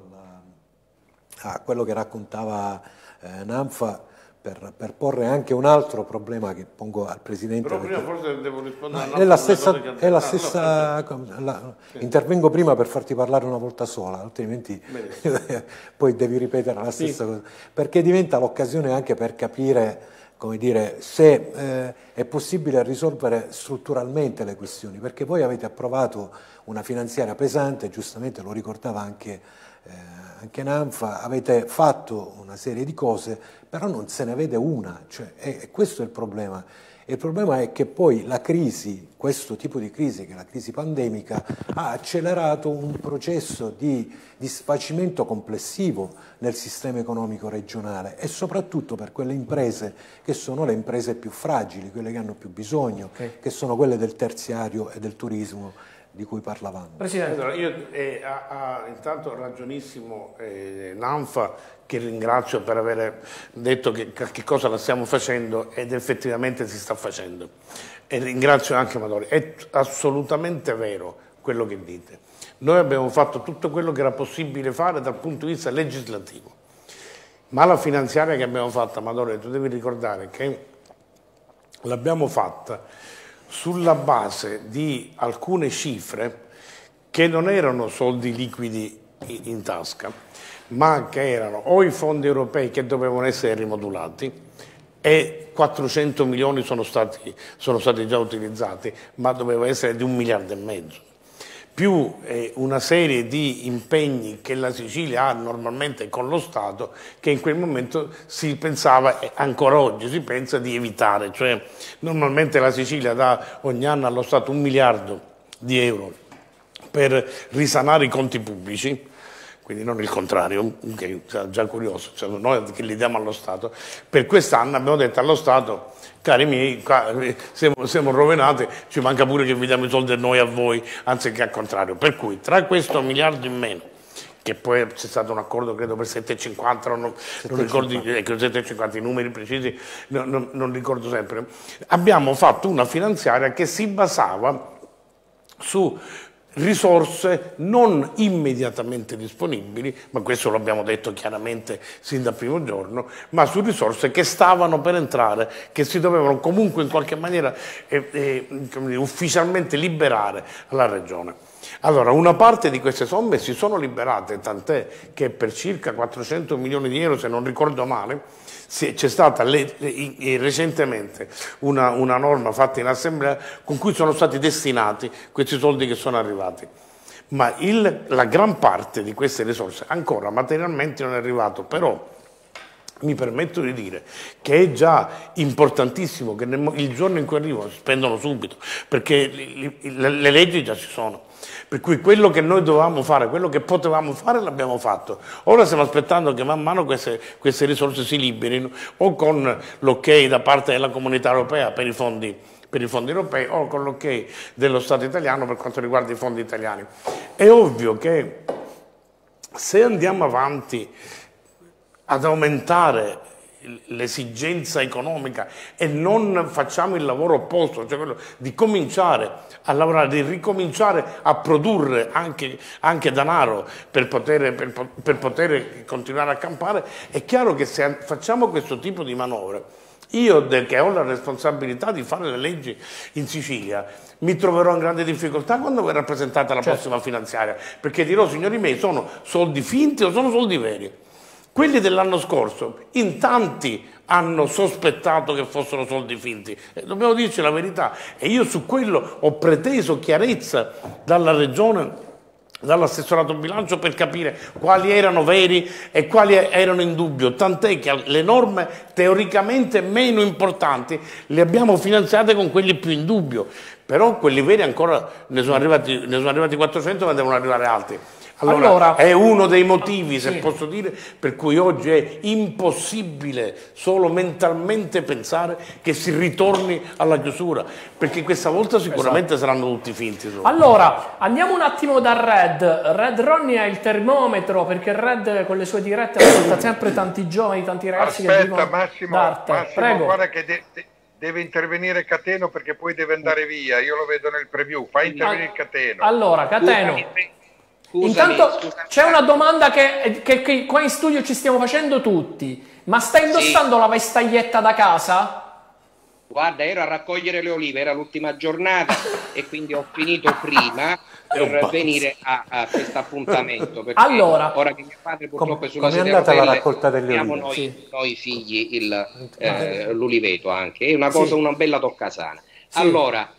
alla- a quello che raccontava eh, Nanfa per, per porre anche un altro problema che pongo al Presidente. Però prima perché- forse devo rispondere Ma a è la una stessa, cosa che- è la Ah, stessa no, la- intervengo prima per farti parlare una volta sola, altrimenti poi devi ripetere la stessa cosa, perché diventa l'occasione anche per capire, come dire, se eh, è possibile risolvere strutturalmente le questioni, perché voi avete approvato una finanziaria pesante, giustamente lo ricordava anche eh, anche Nanfa, avete fatto una serie di cose, però non se ne vede una, cioè, e, e questo è il problema. E il problema è che poi la crisi, questo tipo di crisi, che è la crisi pandemica, ha accelerato un processo di, di sfacimento complessivo nel sistema economico regionale e soprattutto per quelle imprese che sono le imprese più fragili, quelle che hanno più bisogno, Okay. che sono quelle del terziario e del turismo di cui parlavamo. Presidente. Allora, io eh, ha, ha intanto ragionissimo eh, Nanfa, che ringrazio per aver detto che, che cosa la stiamo facendo ed effettivamente si sta facendo. E ringrazio anche Madori, è assolutamente vero quello che dite. Noi abbiamo fatto tutto quello che era possibile fare dal punto di vista legislativo, ma la finanziaria che abbiamo fatta, Madori, tu devi ricordare che l'abbiamo fatta sulla base di alcune cifre che non erano soldi liquidi in tasca, ma che erano o i fondi europei che dovevano essere rimodulati, e quattrocento milioni sono stati, sono stati già utilizzati, ma doveva essere di un miliardo e mezzo, più eh, una serie di impegni che la Sicilia ha normalmente con lo Stato, che in quel momento si pensava, e ancora oggi si pensa, di evitare. Cioè, normalmente la Sicilia dà ogni anno allo Stato un miliardo di euro per risanare i conti pubblici, quindi non il contrario, che è già curioso, cioè noi che li diamo allo Stato. Per quest'anno abbiamo detto allo Stato: cari miei, qua siamo, siamo rovinati, ci manca pure che vi diamo i soldi noi a voi, anziché al contrario. Per cui tra questo miliardo in meno, che poi c'è stato un accordo credo per sette virgola cinquanta, non, non ricordo ecco, sette virgola cinquanta, i numeri precisi non, non, non ricordo sempre, abbiamo fatto una finanziaria che si basava su risorse non immediatamente disponibili, ma questo l'abbiamo detto chiaramente sin dal primo giorno, ma su risorse che stavano per entrare, che si dovevano comunque in qualche maniera eh, eh, come dire, ufficialmente liberare alla Regione. Allora, una parte di queste somme si sono liberate, tant'è che per circa quattrocento milioni di euro, se non ricordo male, c'è stata le, le, recentemente una, una norma fatta in assemblea con cui sono stati destinati questi soldi che sono arrivati. Ma il, la gran parte di queste risorse ancora materialmente non è arrivato, però mi permetto di dire che è già importantissimo che nel, il giorno in cui arrivano si spendono subito, perché le, le leggi già ci sono. Per cui quello che noi dovevamo fare, quello che potevamo fare l'abbiamo fatto. Ora stiamo aspettando che man mano queste, queste risorse si liberino, o con l'ok da parte della Comunità Europea per i fondi, per i fondi europei, o con l'ok dello Stato italiano per quanto riguarda i fondi italiani. È ovvio che se andiamo avanti ad aumentare l'esigenza economica e non facciamo il lavoro opposto, cioè quello di cominciare a lavorare, di ricominciare a produrre anche, anche denaro per poter, per, per poter continuare a campare, è chiaro che se facciamo questo tipo di manovre, io che ho la responsabilità di fare le leggi in Sicilia mi troverò in grande difficoltà quando verrà presentata la certo. prossima finanziaria, perché dirò: signori miei, sono soldi finti o sono soldi veri? Quelli dell'anno scorso, in tanti hanno sospettato che fossero soldi finti, eh, dobbiamo dirci la verità, e io su quello ho preteso chiarezza dalla Regione dall'assessorato bilancio per capire quali erano veri e quali erano in dubbio, tant'è che le norme teoricamente meno importanti le abbiamo finanziate con quelli più in dubbio, però quelli veri ancora ne sono arrivati, ne sono arrivati quattrocento, ma devono arrivare altri. Allora, allora, è uno dei motivi, se sì. posso dire, per cui oggi è impossibile solo mentalmente pensare che si ritorni alla chiusura, perché questa volta sicuramente esatto. saranno tutti finti. Solo. Allora, andiamo un attimo da Red. Red Ronnie è il termometro, perché Red con le sue dirette ascolta sempre tanti giovani, tanti ragazzi Aspetta, che vivono Massimo, d'arte. Massimo, Prego. guarda che de de deve intervenire Cateno perché poi deve andare via, io lo vedo nel preview, fai intervenire Cateno. Allora, Cateno. Scusami, Intanto c'è una domanda che, che, che qua in studio ci stiamo facendo tutti, ma stai indossando sì. la vestaglietta da casa? Guarda, ero a raccogliere le olive, era l'ultima giornata e quindi ho finito prima per venire a, a questo appuntamento, perché allora, ora che mio padre purtroppo com è sulla sedia sedia a rotelle, la raccolta delle abbiamo olive? noi, Sì. noi figli eh, l'uliveto anche, è una cosa, sì. una bella toccasana. Sì. Allora,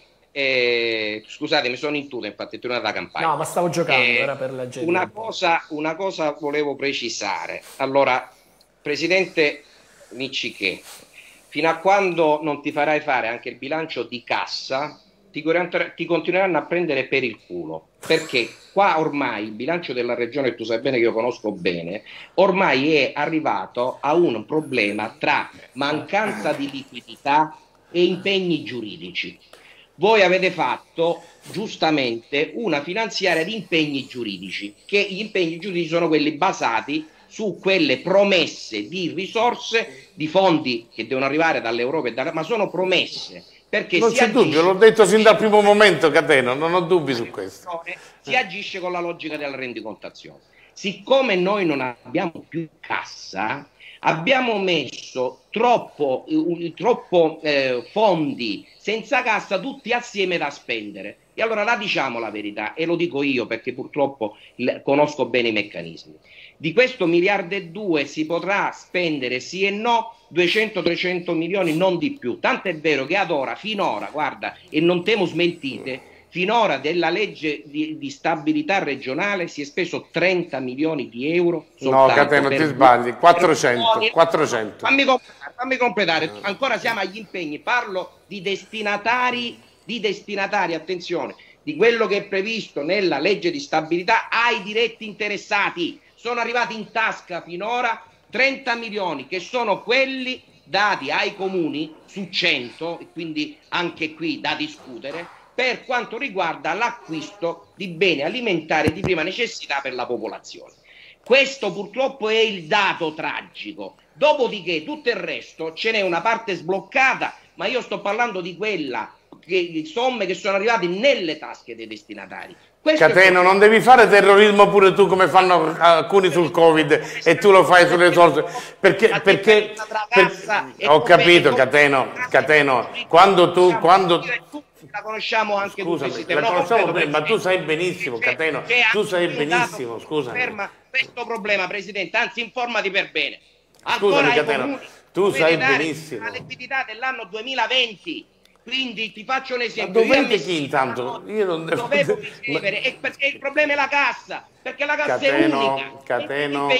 Eh, scusate, mi sono intuso, infatti è tornata da campagna. No, ma stavo giocando, eh, era per la gente. Una cosa, una cosa volevo precisare. Allora, Presidente Miccichè, fino a quando non ti farai fare anche il bilancio di cassa, ti, ti continueranno a prendere per il culo, perché qua ormai il bilancio della regione, tu sai bene che io conosco bene, ormai è arrivato a un problema tra mancanza di liquidità e impegni giuridici. Voi avete fatto giustamente una finanziaria di impegni giuridici, che gli impegni giuridici sono quelli basati su quelle promesse di risorse, di fondi che devono arrivare dall'Europa e dalla, ma sono promesse. Perché non c'è dubbio, l'ho detto sin dal primo momento, Cateno, non ho dubbi su questo. Si agisce con la logica della rendicontazione. Siccome noi non abbiamo più cassa, abbiamo messo troppo, uh, troppo eh, fondi senza cassa tutti assieme da spendere. E allora la diciamo la verità, e lo dico io perché purtroppo conosco bene i meccanismi. Di questo miliardo e due si potrà spendere sì e no duecento trecento milioni, non di più. Tanto è vero che ad ora, finora, guarda, e non temo smentite, finora della legge di, di stabilità regionale si è speso trenta milioni di euro. No, Cateno, ti sbagli, quattrocento. quattrocento. Fammi completare, fammi completare, ancora siamo agli impegni, parlo di destinatari, di destinatari, attenzione, di quello che è previsto nella legge di stabilità ai diretti interessati. Sono arrivati in tasca finora trenta milioni, che sono quelli dati ai comuni su cento, e quindi anche qui da discutere, per quanto riguarda l'acquisto di beni alimentari di prima necessità per la popolazione. Questo purtroppo è il dato tragico. Dopodiché tutto il resto ce n'è una parte sbloccata, ma io sto parlando di quella, che, di somme che sono arrivate nelle tasche dei destinatari. Questo Cateno, non devi fare terrorismo pure tu come fanno alcuni sul Covid e tu lo fai sulle risorse, perché, perché per, ho capito Cateno, Cateno, quando tu, quando la conosciamo anche scusami, tutti, la no, conosciamo bene, ma tu sai benissimo, Cateno, tu sai benissimo, scusami. Ferma questo problema, Presidente, anzi informati per bene. Scusami, Cateno, tu sai benissimo. La liquidità dell'anno duemilaventi, quindi ti faccio un esempio. Ma dovete chi intanto? Io non devo... dovevo ricevere, e perché il problema è la cassa, perché la cassa Cateno, è unica. Cateno,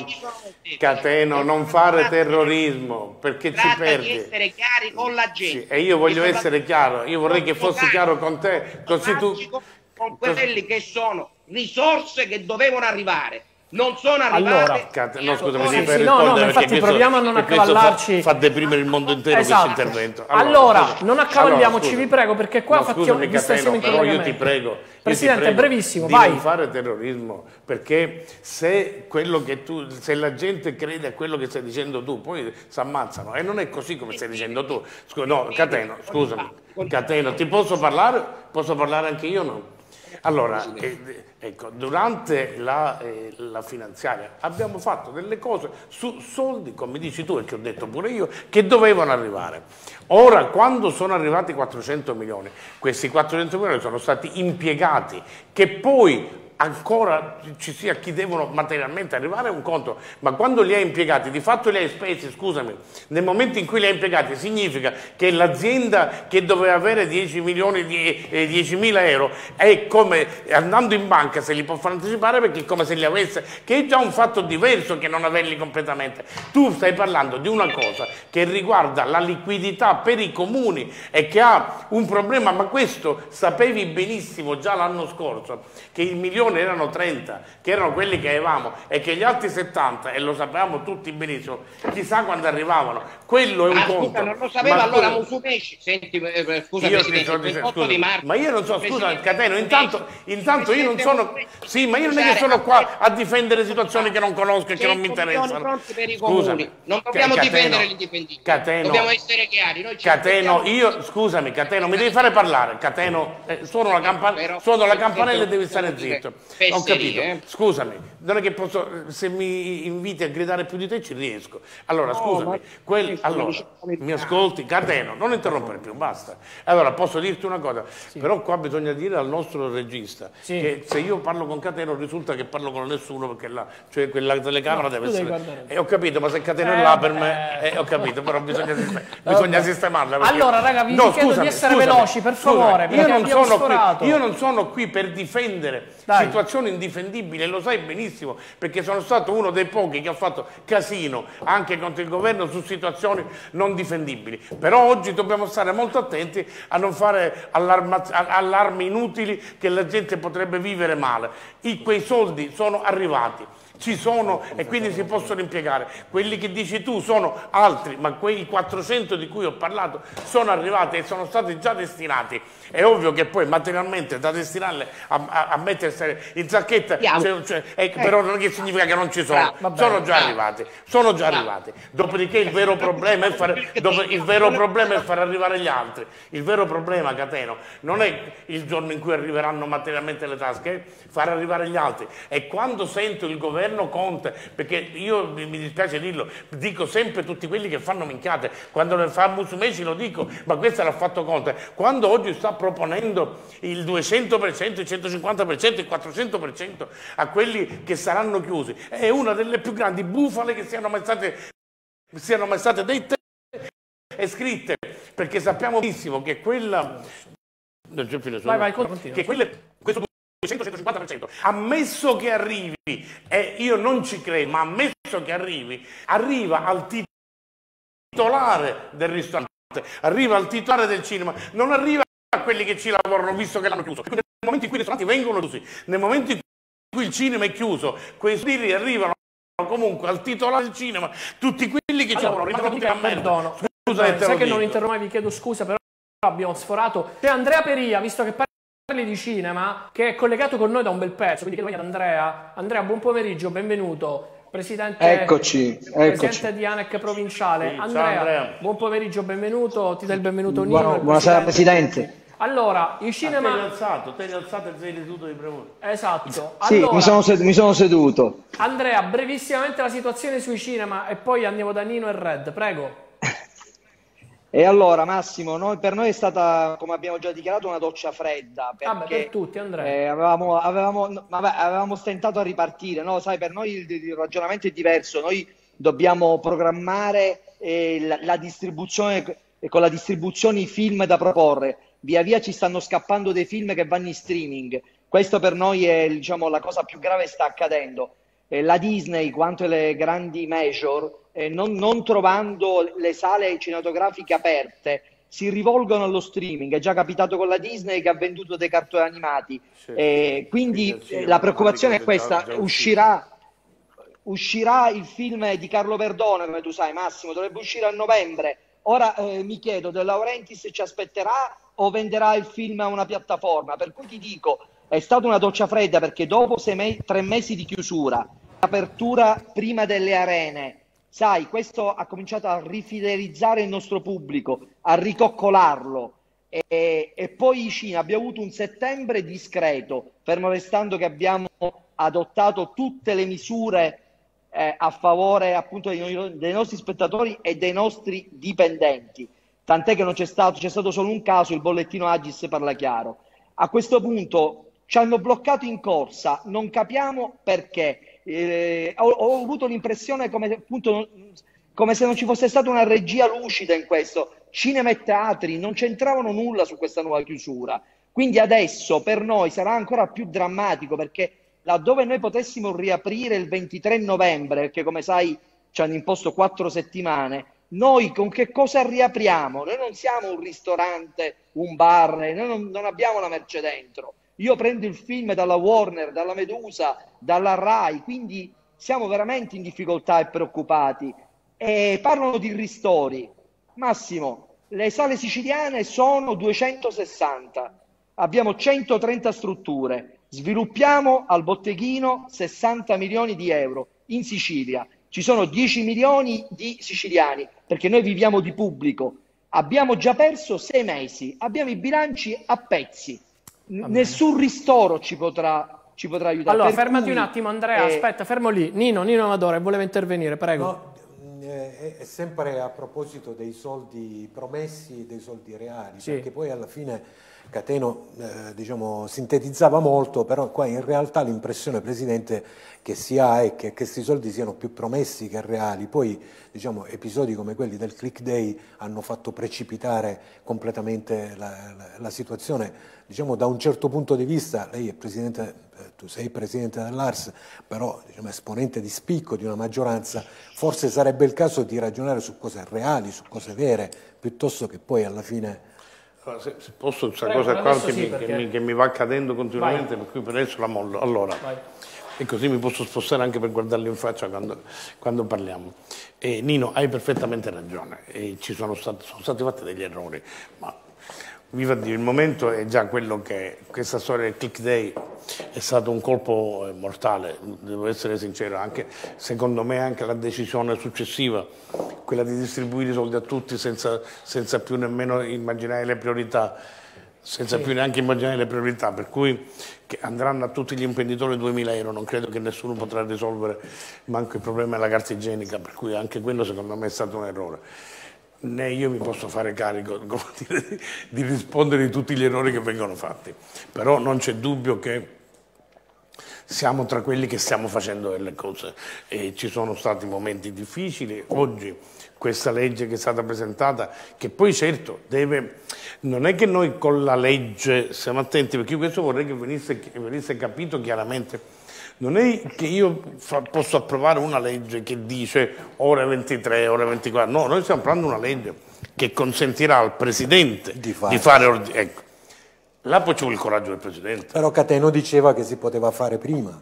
Cateno, non fare terrorismo, perché ci perdi. Di essere chiari con la gente. Sì, e io voglio essere chiaro, io vorrei che fossi chiaro con te, così tu... Con quelli che sono risorse che dovevano arrivare. Non sono arrivate. Allora, no, scusami, sì, ti fai sì, rispondere, no, no, perché infatti questo, proviamo a non accavallarci. Fa, fa deprimere il mondo intero esatto. questo intervento. Allora, allora non accavalliamoci, allora, vi prego, perché qua no, facciamo scusami, vi Cateno, in però io ti prego, io Presidente, ti prego brevissimo, di vai. non fare terrorismo, perché se quello che tu, se la gente crede a quello che stai dicendo tu, poi si ammazzano, e non è così come stai dicendo tu. Scusa, no, Cateno, scusami, Cateno, ti posso parlare? Posso parlare anche io o no? Allora, eh, ecco, durante la, eh, la finanziaria abbiamo fatto delle cose su soldi, come dici tu e che ho detto pure io, che dovevano arrivare. Ora, quando sono arrivati quattrocento milioni, questi quattrocento milioni sono stati impiegati, che poi ancora ci sia chi devono materialmente arrivare è un conto, ma quando li hai impiegati, di fatto li hai spesi, scusami, nel momento in cui li hai impiegati significa che l'azienda che doveva avere dieci milioni di eh, diecimila euro è come andando in banca se li può far anticipare, perché è come se li avesse, che è già un fatto diverso che non averli completamente. Tu stai parlando di una cosa che riguarda la liquidità per i comuni e che ha un problema, ma questo sapevi benissimo già l'anno scorso che il milione erano trenta, che erano quelli che avevamo, e che gli altri settanta, e lo sapevamo tutti benissimo, chissà quando arrivavano. Quello è un ah, conto. Scusa, non lo sapeva ma allora tu... Musumeci. Senti, eh, scusa, io Presidente, il ventotto di marzo, ma io non so, scusa Cateno, intanto, intanto io non sono, sì, ma io non è che scusate, sono qua a difendere situazioni che non conosco e che non mi interessano. Per i comuni. Non dobbiamo Cateno, difendere l'indipendente, Cateno, dobbiamo essere chiari. Noi ci Cateno, io, scusami Cateno, mi devi fare parlare. Cateno, eh, suono la, campan suono la campanella e devi stare zitto. Ho capito. Eh? Scusami, non è che posso, se mi inviti a gridare più di te ci riesco. Allora, no, scusami, quel, allora, mi ascolti, Cateno, non interrompere più, basta. Allora, posso dirti una cosa, sì. Però qua bisogna dire al nostro regista sì. che se io parlo con Cateno risulta che parlo con nessuno, perché là, cioè quella telecamera no, deve essere... E eh, ho capito, ma se Cateno è là per me, eh, ho capito, però bisogna, sistem bisogna sistemarla. Perché... Allora, raga, vi no, chiedo scusami, di essere scusami, veloci, per favore, io non, sono sforato. qui, io non sono qui per difendere Dai. situazioni indifendibili, e lo sai benissimo, perché sono stato uno dei pochi che ha fatto casino anche contro il governo su situazioni non difendibili. Però oggi dobbiamo stare molto attenti a non fare allarmi inutili che la gente potrebbe vivere male. I, quei soldi sono arrivati, ci sono e quindi si possono impiegare. Quelli che dici tu sono altri, ma quei quattrocento di cui ho parlato sono arrivati e sono stati già destinati. È ovvio che poi materialmente da destinarle a, a, a mettersi in zacchetta, cioè, cioè, eh, però non è che significa che non ci sono, sono già arrivati, sono già arrivati. Dopodiché il vero problema è far, dopo, il vero problema è far arrivare gli altri. Il vero problema, Cateno, non è il giorno in cui arriveranno materialmente le tasche, è far arrivare gli altri. E quando sento il governo Conte, perché io mi dispiace dirlo, dico sempre tutti quelli che fanno minchiate, quando ne fa Musumeci lo dico, ma questa l'ha fatto Conte, quando oggi sta proponendo il duecento per cento, il centocinquanta per cento, il quattrocento per cento a quelli che saranno chiusi, è una delle più grandi bufale che siano mai state, siano mai state dette e scritte, perché sappiamo benissimo che quella non c'è fine, vai, vai, continua, che quelle, questo duecento centocinquanta per cento, ammesso che arrivi, e io non ci credo, ma ammesso che arrivi, arriva al titolare del ristorante, arriva al titolare del cinema, non arriva a quelli che ci lavorano visto che l'hanno chiuso. Nel momento in cui i ristoranti vengono chiusi, nel momento in cui il cinema è chiuso, quei soldi arrivano comunque al titolare del cinema, tutti quelli che allora, ci lavorano, tutti a perdono. Scusa, sai che dico. Non interrompo, vi chiedo scusa, però abbiamo sforato. C'è Andrea Peria, visto che parli di cinema, che è collegato con noi da un bel pezzo, quindi chiedo ad Andrea. Andrea, buon pomeriggio, benvenuto. Presidente, eccoci, eccoci. Presidente di ANEC provinciale. Sì, Andrea, Andrea, buon pomeriggio, benvenuto. Ti dà il benvenuto Nino. Buono, buonasera Presidente. Presidente. Allora, il cinema... Ah, te l'hai alzato, te l'hai alzato e sei seduto di premura. Esatto. Sì, allora, mi, sono mi sono seduto. Andrea, brevissimamente la situazione sui cinema e poi andiamo da Nino e Red, prego. E allora Massimo, noi, per noi è stata, come abbiamo già dichiarato, una doccia fredda, perché ah, beh, per tutti, Andrea. Eh, avevamo, avevamo, avevamo stentato a ripartire, no? Sai, per noi il, il ragionamento è diverso, noi dobbiamo programmare eh, la, la distribuzione, con la distribuzione i film da proporre, via via ci stanno scappando dei film che vanno in streaming, questo per noi è, diciamo, la cosa più grave che sta accadendo. Eh, la Disney, quanto le grandi major, Eh, non, non trovando le sale cinematografiche aperte, si rivolgono allo streaming. È già capitato con la Disney che ha venduto dei cartoni animati. Sì, eh, quindi sì, la preoccupazione è questa: già, già uscirà, uscirà il film di Carlo Verdone, come tu sai Massimo, dovrebbe uscire a novembre. Ora eh, mi chiedo, De Laurentiis ci aspetterà o venderà il film a una piattaforma? Per cui ti dico, è stata una doccia fredda, perché dopo sei me tre mesi di chiusura, apertura prima delle arene, sai, questo ha cominciato a rifidelizzare il nostro pubblico, a ricoccolarlo, e, e poi i cinema, abbiamo avuto un settembre discreto, fermo restando che abbiamo adottato tutte le misure eh, a favore appunto dei, dei nostri spettatori e dei nostri dipendenti, tant'è che non c'è stato, c'è stato solo un caso, il bollettino Agis parla chiaro. A questo punto ci hanno bloccato in corsa, non capiamo perché. Eh, ho, ho avuto l'impressione come, appunto, come se non ci fosse stata una regia lucida in questo. Cinema e teatri non c'entravano nulla su questa nuova chiusura. Quindi adesso per noi sarà ancora più drammatico, perché laddove noi potessimo riaprire il ventitré novembre, perché come sai ci hanno imposto quattro settimane, noi con che cosa riapriamo? Noi non siamo un ristorante, un bar, noi non, non abbiamo la merce dentro. Io prendo il film dalla Warner, dalla Medusa, dalla Rai, quindi siamo veramente in difficoltà e preoccupati. E parlano di ristori. Massimo, le sale siciliane sono duecentosessanta, abbiamo centotrenta strutture, sviluppiamo al botteghino sessanta milioni di euro in Sicilia. Ci sono dieci milioni di siciliani, perché noi viviamo di pubblico. Abbiamo già perso sei mesi, abbiamo i bilanci a pezzi. Nessun ristoro ci potrà, ci potrà aiutare. Allora, per fermati cui, un attimo, Andrea, eh... aspetta, fermo lì. Nino, Nino Amadore, voleva intervenire, prego. No, è, è sempre a proposito dei soldi promessi e dei soldi reali, sì. Perché poi alla fine Cateno eh, diciamo, sintetizzava molto, però qua in realtà l'impressione, Presidente, che si ha è che questi soldi siano più promessi che reali. Poi diciamo, episodi come quelli del Click Day hanno fatto precipitare completamente la, la, la situazione. Diciamo, da un certo punto di vista, lei è Presidente, eh, tu sei Presidente dell'A R S, però diciamo, esponente di spicco di una maggioranza, forse sarebbe il caso di ragionare su cose reali, su cose vere, piuttosto che poi alla fine... Se, se posso, questa cosa qua che, sì, mi, perché... che, mi, che mi va cadendo continuamente, Vai. Per cui per adesso la mollo. Allora, Vai. E così mi posso spostare anche per guardarli in faccia quando, quando parliamo. E, Nino, hai perfettamente ragione, e ci sono stati, sono stati fatti degli errori, ma viva Dio, il momento è già quello che questa storia del Click Day è stato un colpo mortale, devo essere sincero, anche secondo me anche la decisione successiva, quella di distribuire i soldi a tutti senza, senza più nemmeno immaginare le priorità, senza sì. più neanche immaginare le priorità, per cui che andranno a tutti gli imprenditori duemila euro, non credo che nessuno potrà risolvere manco il problema della carta igienica, per cui anche quello secondo me è stato un errore. Né io mi posso fare carico come dire, di, di rispondere di tutti gli errori che vengono fatti, però non c'è dubbio che siamo tra quelli che stiamo facendo delle cose e ci sono stati momenti difficili. Oggi questa legge che è stata presentata, che poi certo deve, non è che noi con la legge siamo attenti, perché io questo vorrei che venisse, che venisse capito chiaramente. Non è che io fa, posso approvare una legge che dice ore ventitré, ore ventiquattro, no, noi stiamo approvando una legge che consentirà al Presidente di fare, di fare ordine. Ecco, là poi ci vuole il coraggio del Presidente. Però Cateno diceva che si poteva fare prima.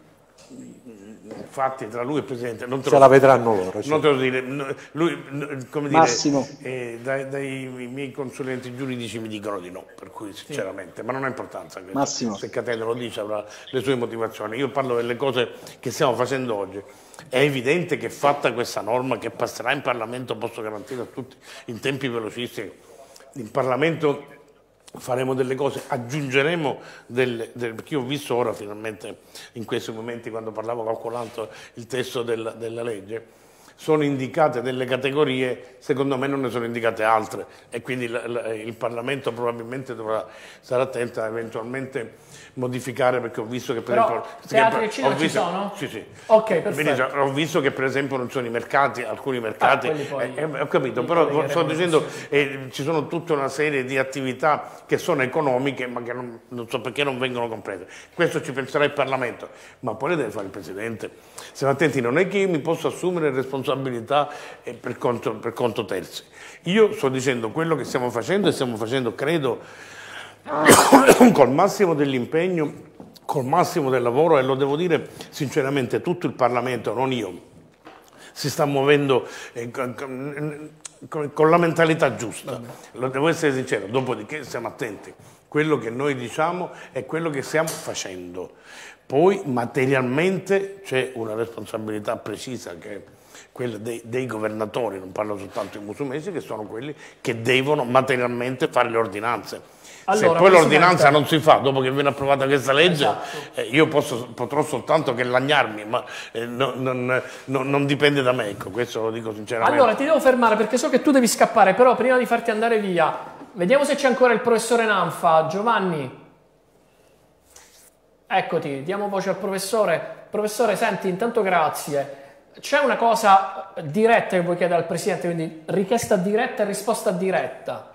Infatti tra lui e il Presidente non te ce lo, la vedranno loro, cioè. Non te lo dire, lui, come dire, Massimo. Eh, dai, dai miei consulenti giuridici mi dicono di no, per cui sinceramente, sì. Ma non ha importanza questo. Massimo. Se Cateno lo dice avrà le sue motivazioni. Io parlo delle cose che stiamo facendo oggi. È evidente che fatta questa norma che passerà in Parlamento, posso garantire a tutti in tempi velocissimi, in Parlamento faremo delle cose, aggiungeremo delle, delle, perché io ho visto ora finalmente in questi momenti quando parlavo calcolando il testo del, della legge, sono indicate delle categorie, secondo me non ne sono indicate altre e quindi la, la, il Parlamento probabilmente dovrà stare attento a eventualmente modificare, perché ho visto che per Però, esempio... teatri e cinema ci sono? Sì, sì. Ok, perfetto. Ho visto che per esempio non sono i mercati, alcuni mercati... Ah, poi, eh, ho capito, però sto dicendo eh, ci sono tutta una serie di attività che sono economiche ma che non, non so perché non vengono comprese. Questo ci penserà il Parlamento, ma poi le deve fare il Presidente. Stiamo attenti, non è che io mi posso assumere responsabilità eh, per, conto, per conto terzi. Io sto dicendo quello che stiamo facendo e stiamo facendo, credo, col massimo dell'impegno, col massimo del lavoro, e lo devo dire sinceramente, tutto il Parlamento, non io, si sta muovendo eh, con, con, con la mentalità giusta. Lo devo essere sincero, dopodiché stiamo attenti. Quello che noi diciamo è quello che stiamo facendo. Poi materialmente c'è una responsabilità precisa che è quella dei, dei governatori, non parlo soltanto di musumesi, che sono quelli che devono materialmente fare le ordinanze. Allora, se poi l'ordinanza non si fa dopo che viene approvata questa legge, esatto. eh, io posso, potrò soltanto che lagnarmi, ma eh, no, non, no, non dipende da me, ecco, questo lo dico sinceramente. Allora ti devo fermare perché so che tu devi scappare, però prima di farti andare via, vediamo se c'è ancora il professore Nanfa. Giovanni. Eccoti, diamo voce al professore. Professore, senti, intanto grazie. C'è una cosa diretta che vuoi chiedere al Presidente, quindi richiesta diretta e risposta diretta.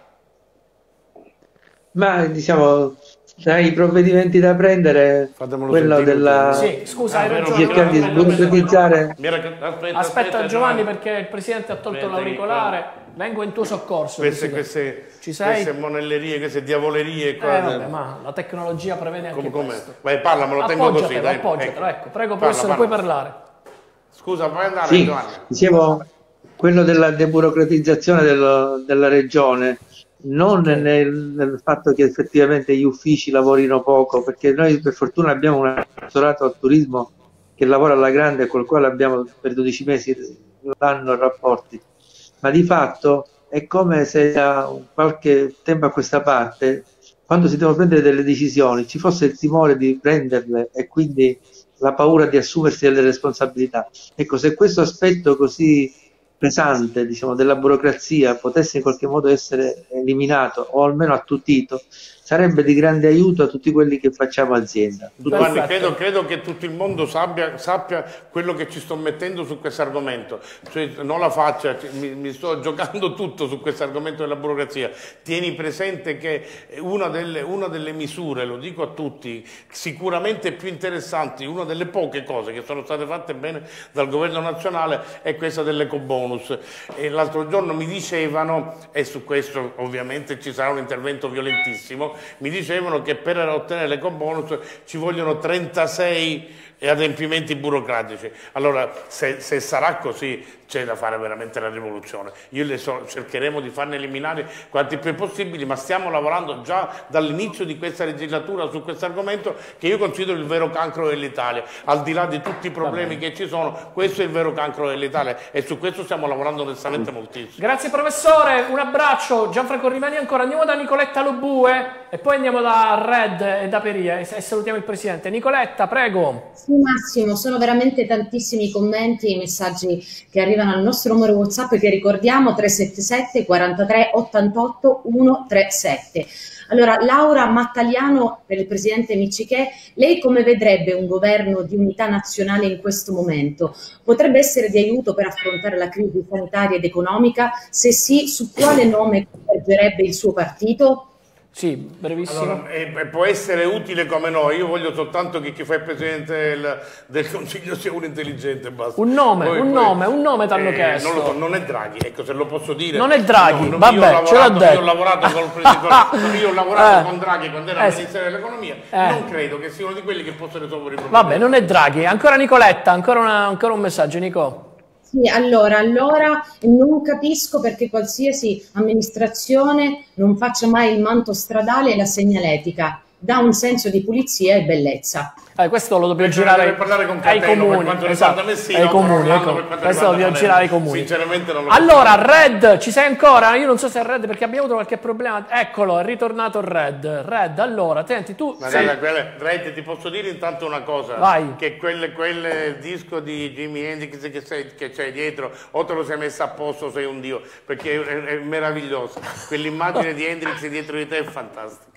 Ma diciamo, tra i provvedimenti da prendere, Fatemelo quello sentire. della... Sì, scusa, hai Ah, vero, ragione. cercare di sburocratizzare... Aspetta, Aspetta Giovanni, no. perché il Presidente ha tolto Aspetta, l'auricolare. Vengo in tuo soccorso. Queste, Presidente. queste, Ci sei? queste monellerie, queste diavolerie. Eh, vabbè, ma la tecnologia prevede anche come, come? questo. Vai, parla, me lo tengo così. Appoggiatelo, Dai. appoggiatelo, ecco. Prego, Parla, professore, parla. puoi parlare. Scusa, puoi andare, Sì, Giovanni? dicevo, quello della deburocratizzazione dello- della regione, non nel, nel fatto che effettivamente gli uffici lavorino poco, perché noi per fortuna abbiamo un assessorato al turismo che lavora alla grande, col quale abbiamo per dodici mesi l'anno rapporti, ma di fatto è come se da qualche tempo a questa parte, quando si devono prendere delle decisioni, ci fosse il timore di prenderle e quindi la paura di assumersi delle responsabilità. Ecco, se questo aspetto così pesante, diciamo, della burocrazia potesse in qualche modo essere eliminato o almeno attutito, sarebbe di grande aiuto a tutti quelli che facciamo azienda. Giovanni, credo, credo che tutto il mondo sappia, sappia quello che ci sto mettendo su questo argomento, cioè, non la faccia, mi, mi sto giocando tutto su questo argomento della burocrazia. Tieni presente che una delle, una delle misure, lo dico a tutti, sicuramente più interessanti, una delle poche cose che sono state fatte bene dal governo nazionale è questa dell'ecobonus. E l'altro giorno mi dicevano, e su questo ovviamente ci sarà un intervento violentissimo, mi dicevano che per ottenere l'ecobonus ci vogliono trentasei adempimenti burocratici. Allora, se, se sarà così, c'è da fare veramente la rivoluzione. Io le so, cercheremo di farne eliminare quanti più possibili, ma stiamo lavorando già dall'inizio di questa legislatura su questo argomento, che io considero il vero cancro dell'Italia. Al di là di tutti i problemi che ci sono, questo è il vero cancro dell'Italia e su questo stiamo lavorando onestamente moltissimo. Grazie professore, un abbraccio. Gianfranco rimani ancora, andiamo da Nicoletta Lobue e poi andiamo da Red e da Peria e salutiamo il Presidente. Nicoletta, prego. Sì, Massimo, sono veramente tantissimi i commenti e i messaggi che arrivano al nostro numero WhatsApp, che ricordiamo tre sette sette quarantatré ottantotto centotrentasette. Allora, Laura Mattaliano, per il Presidente Miccichè, lei come vedrebbe un governo di unità nazionale in questo momento? Potrebbe essere di aiuto per affrontare la crisi sanitaria ed economica? Se sì, su quale nome convergerebbe il suo partito? Sì, brevissimo. Allora, e, e può essere utile come no, io voglio soltanto che chi fa il Presidente del, del Consiglio sia uno intelligente, basta. Un nome, poi, un poi, nome, un nome ti hanno eh, chiesto. Non lo so, non è Draghi, ecco, se lo posso dire. Non è Draghi, no, vabbè, io ho lavorato, ce l'ha detto. Io ho lavorato, col presidente, io ho lavorato eh, con Draghi quando era eh, Ministro dell'Economia, eh. non credo che sia uno di quelli che possa risolvere i problemi. Vabbè, non è Draghi. Ancora Nicoletta, ancora, una, ancora un messaggio, Nico. Sì, allora, allora non capisco perché qualsiasi amministrazione non faccia mai il manto stradale e la segnaletica. Dà un senso di pulizia e bellezza. Eh, questo lo dobbiamo Bisogna girare parlare con ai Cateno, comuni, per quanto esatto, riguarda Messina, ai comuni, Orlando, ecco. per quanto Questo lo dobbiamo riguarda girare ai Palermo. comuni. Sinceramente non lo Allora, Red, ci sei ancora? Io non so se è Red perché abbiamo avuto qualche problema. Eccolo, è ritornato Red. Red, allora, senti, tu... Ma sì. guarda, quelle, Red, ti posso dire intanto una cosa. Vai. Che quel, quel disco di Jimi Hendrix che, sei, che c'hai dietro, o te lo sei messo a posto, sei un dio, perché è, è meraviglioso. Quell'immagine di Hendrix dietro di te è fantastica.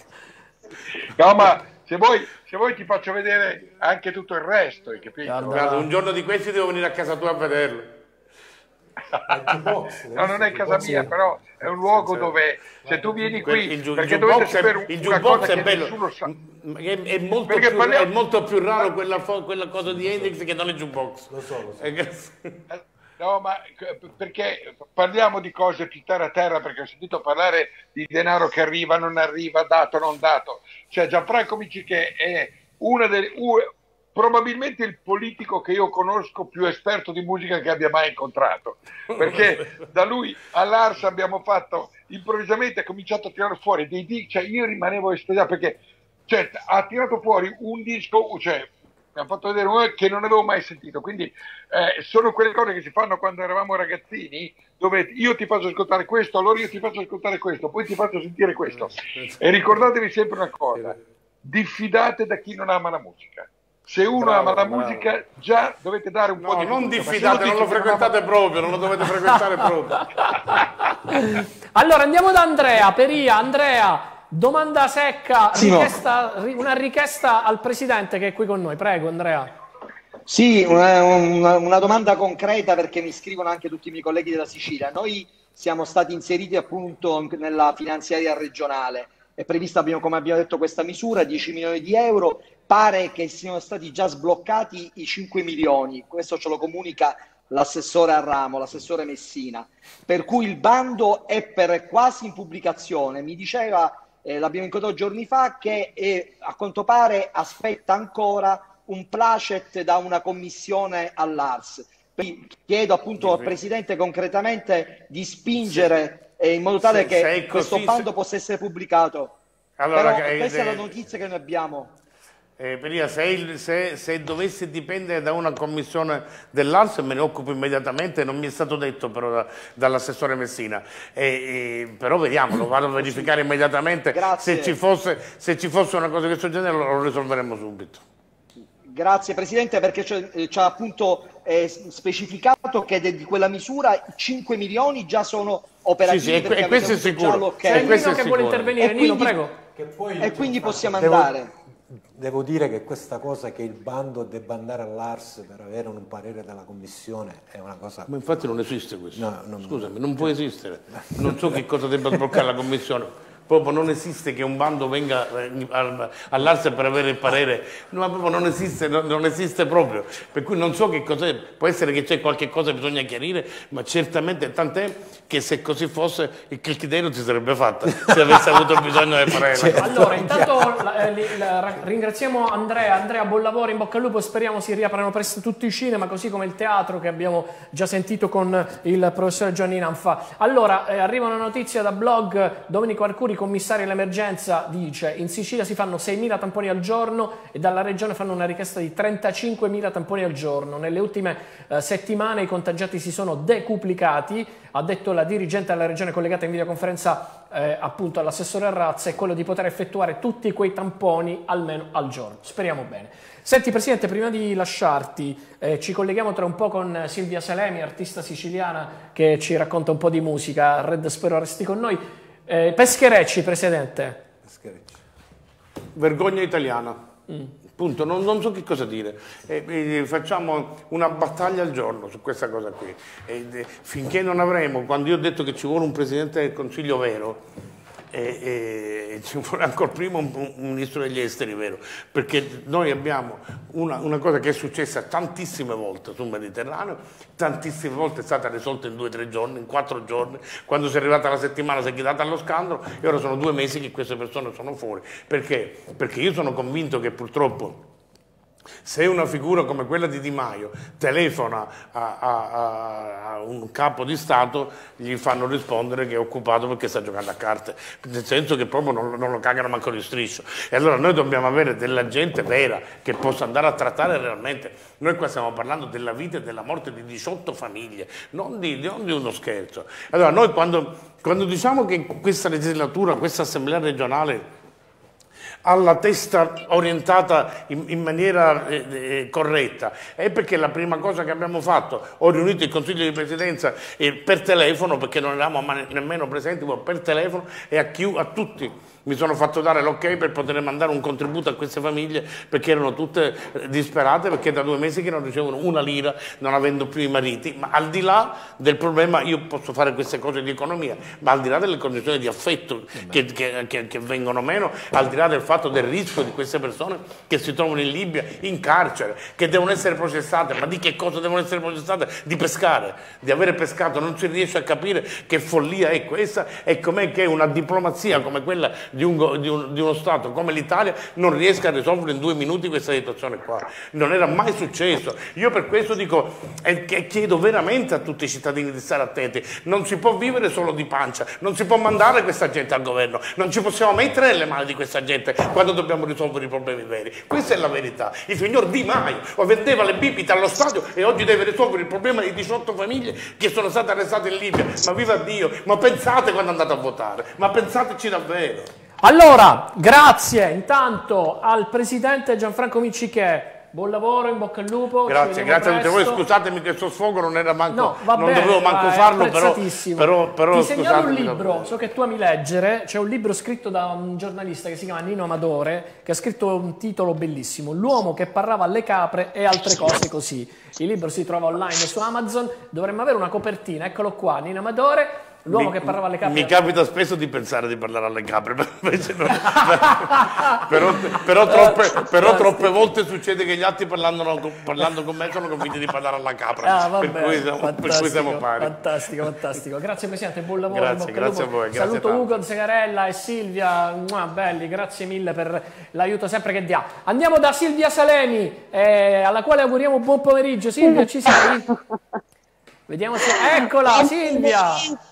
No, ma se vuoi, se vuoi ti faccio vedere anche tutto il resto, hai capito? Guarda. Guarda, un giorno di questi devo venire a casa tua a vederlo. No, non è casa mia, però è un luogo dove se tu vieni qui, il, giu, perché il dovete jukebox sapere è, il una jukebox cosa è che bello, nessuno sa. è, è, molto Perché più, parliamo- è molto più raro quella, quella cosa di Hendrix che non è jukebox. Lo so, lo so. No, ma perché parliamo di cose più terra a terra, perché ho sentito parlare di denaro che arriva, non arriva, dato, non dato. Cioè Gianfranco Miccichè è una delle, probabilmente il politico che io conosco più esperto di musica che abbia mai incontrato, perché da lui all'Ars abbiamo fatto, improvvisamente ha cominciato a tirare fuori dei dischi, cioè io rimanevo estasiato perché cioè, ha tirato fuori un disco, cioè mi ha fatto vedere uno che non avevo mai sentito, quindi eh, sono quelle cose che si fanno quando eravamo ragazzini, dove io ti faccio ascoltare questo, allora io ti faccio ascoltare questo, poi ti faccio sentire questo. E ricordatevi sempre una cosa: diffidate da chi non ama la musica. Se uno Bravo, ama la bravo. musica, già dovete dare un No, po' di non fiducia, ma se diffidate, non dici lo che frequentate ama- proprio, non lo dovete frequentare proprio. Allora, andiamo da Andrea, Peria. Andrea, domanda secca, Sì, no. richiesta, una richiesta al Presidente che è qui con noi. Prego, Andrea. Sì, una, una, una domanda concreta, perché mi scrivono anche tutti i miei colleghi della Sicilia. Noi siamo stati inseriti appunto nella finanziaria regionale, è prevista, abbiamo, come abbiamo detto, questa misura, dieci milioni di euro, pare che siano stati già sbloccati i cinque milioni, questo ce lo comunica l'assessore a ramo, l'assessore Messina, per cui il bando è per quasi in pubblicazione. Mi diceva, eh, l'abbiamo incontrato giorni fa, che è, a quanto pare aspetta ancora un placet da una commissione all'A R S. Quindi chiedo appunto al Presidente concretamente di spingere eh, in modo tale se, che se questo così, bando se... possa essere pubblicato. Allora, Però eh, questa eh, è la notizia che noi abbiamo. Eh, Peria, se, il, se, se dovesse dipendere da una commissione dell'A R S me ne occupo immediatamente, non mi è stato detto però da, dall'assessore Messina, eh, eh, però vediamo, lo vado a verificare immediatamente. Se ci, fosse, se ci fosse una cosa di questo genere lo, lo risolveremo subito. Grazie Presidente, perché ci ha appunto eh, specificato che di quella misura cinque milioni già sono operativi. Sì, sì, e, e questo è sicuro. C'è Nino che sicuro. vuole intervenire, e Nino, quindi, prego. Che poi, e quindi possiamo devo, andare. Devo dire che questa cosa che il bando debba andare all'A R S per avere un parere della Commissione è una cosa... Ma infatti non esiste questo. No, non... Scusami, non può esistere. Non so che cosa debba sbloccare la Commissione. Proprio non esiste che un bando venga all'A R S per avere il parere, no, proprio non esiste, non, non esiste proprio, per cui non so che cos'è, può essere che c'è qualche cosa che bisogna chiarire, ma certamente, tant'è che se così fosse il criterio si sarebbe fatta, se avesse avuto bisogno del parere. Allora, intanto la, eh, la, ringraziamo Andrea, Andrea, buon lavoro, in bocca al lupo, speriamo si riaprano presto tutti i cinema, così come il teatro che abbiamo già sentito con il professore Gianni Nanfa. Allora, eh, arriva una notizia da blog, Domenico Arcuri, commissario all'emergenza, dice: in Sicilia si fanno seimila tamponi al giorno e dalla regione fanno una richiesta di trentacinquemila tamponi al giorno. Nelle ultime eh, settimane i contagiati si sono decuplicati, ha detto la dirigente della regione collegata in videoconferenza eh, appunto all'assessore Arrazza, è quello di poter effettuare tutti quei tamponi almeno al giorno. Speriamo bene. Senti Presidente, prima di lasciarti eh, ci colleghiamo tra un po' con Silvia Salemi, artista siciliana che ci racconta un po' di musica. Red, spero resti con noi. Eh, Pescherecci, Presidente. Pescherecci. Vergogna italiana. Mm. Punto. Non, non so che cosa dire. Eh, eh, facciamo una battaglia al giorno su questa cosa qui. Eh, eh, finché non avremo, quando io ho detto che ci vuole un Presidente del Consiglio vero, e, e ci vuole ancora prima un, un ministro degli esteri vero, perché noi abbiamo una, una cosa che è successa tantissime volte sul Mediterraneo, tantissime volte è stata risolta in due o tre giorni, in quattro giorni, quando si è arrivata la settimana si è chiedata allo scandalo e ora sono due mesi che queste persone sono fuori. Perché? Perché io sono convinto che purtroppo se una figura come quella di Di Maio telefona a, a, a un capo di Stato, gli fanno rispondere che è occupato perché sta giocando a carte, nel senso che proprio non, non lo cagano manco di striscio. E allora noi dobbiamo avere della gente vera che possa andare a trattare realmente. Noi qua stiamo parlando della vita e della morte di diciotto famiglie, non di, non di uno scherzo. Allora noi quando, quando diciamo che in questa legislatura, questa assemblea regionale ha la testa orientata in, in maniera eh, eh, corretta, è perché la prima cosa che abbiamo fatto, ho riunito il Consiglio di Presidenza eh, per telefono, perché non eravamo nemmeno presenti, ma per telefono, e a, chi, a tutti mi sono fatto dare l'ok per poter mandare un contributo a queste famiglie, perché erano tutte disperate, perché da due mesi che non ricevono una lira, non avendo più i mariti. Ma al di là del problema, io posso fare queste cose di economia, ma al di là delle condizioni di affetto che, che, che, che vengono meno, al di là del fatto del rischio di queste persone che si trovano in Libia, in carcere, che devono essere processate, ma di che cosa devono essere processate? Di pescare, di avere pescato, non si riesce a capire che follia è questa e com'è che una diplomazia come quella Di, un, di, un, di uno Stato come l'Italia non riesca a risolvere in due minuti questa situazione qua. Non era mai successo. Io per questo dico e eh, chiedo veramente a tutti i cittadini di stare attenti. Non si può vivere solo di pancia, non si può mandare questa gente al governo, non ci possiamo mettere nelle mani di questa gente quando dobbiamo risolvere i problemi veri. Questa è la verità. Il signor Di Maio vendeva le bibite allo stadio e oggi deve risolvere il problema di diciotto famiglie che sono state arrestate in Libia. Ma viva Dio, ma pensate quando andate a votare, ma pensateci davvero. Allora, grazie intanto al Presidente Gianfranco Miccichè buon lavoro, in bocca al lupo. Grazie, grazie a tutti voi. Scusatemi che questo sfogo non era manco, no, va non bene, dovevo manco vai, farlo, però, però, però ti segnalo un libro, davvero. So che tu ami leggere, c'è un libro scritto da un giornalista che si chiama Nino Amadore, che ha scritto un titolo bellissimo, L'uomo che parlava alle capre e altre cose così. Il libro si trova online su Amazon, dovremmo avere una copertina, eccolo qua, Nino Amadore. L'uomo mi, che parlava alle capre. Mi capita spesso di pensare di parlare alle capre, no. però, però, troppe, però troppe volte succede che gli altri parlando, parlando con me sono convinti di parlare alla capra, ah, vabbè, per, cui siamo, per cui siamo pari. Fantastico, fantastico. Grazie Presidente, buon lavoro. Grazie, grazie a voi. Grazie Saluto Ugo Zegarella e Silvia, mua, belli, grazie mille per l'aiuto sempre che dia. Andiamo da Silvia Salemi, eh, alla quale auguriamo buon pomeriggio. Silvia, ci sei? Vediamo se... Eccola Silvia!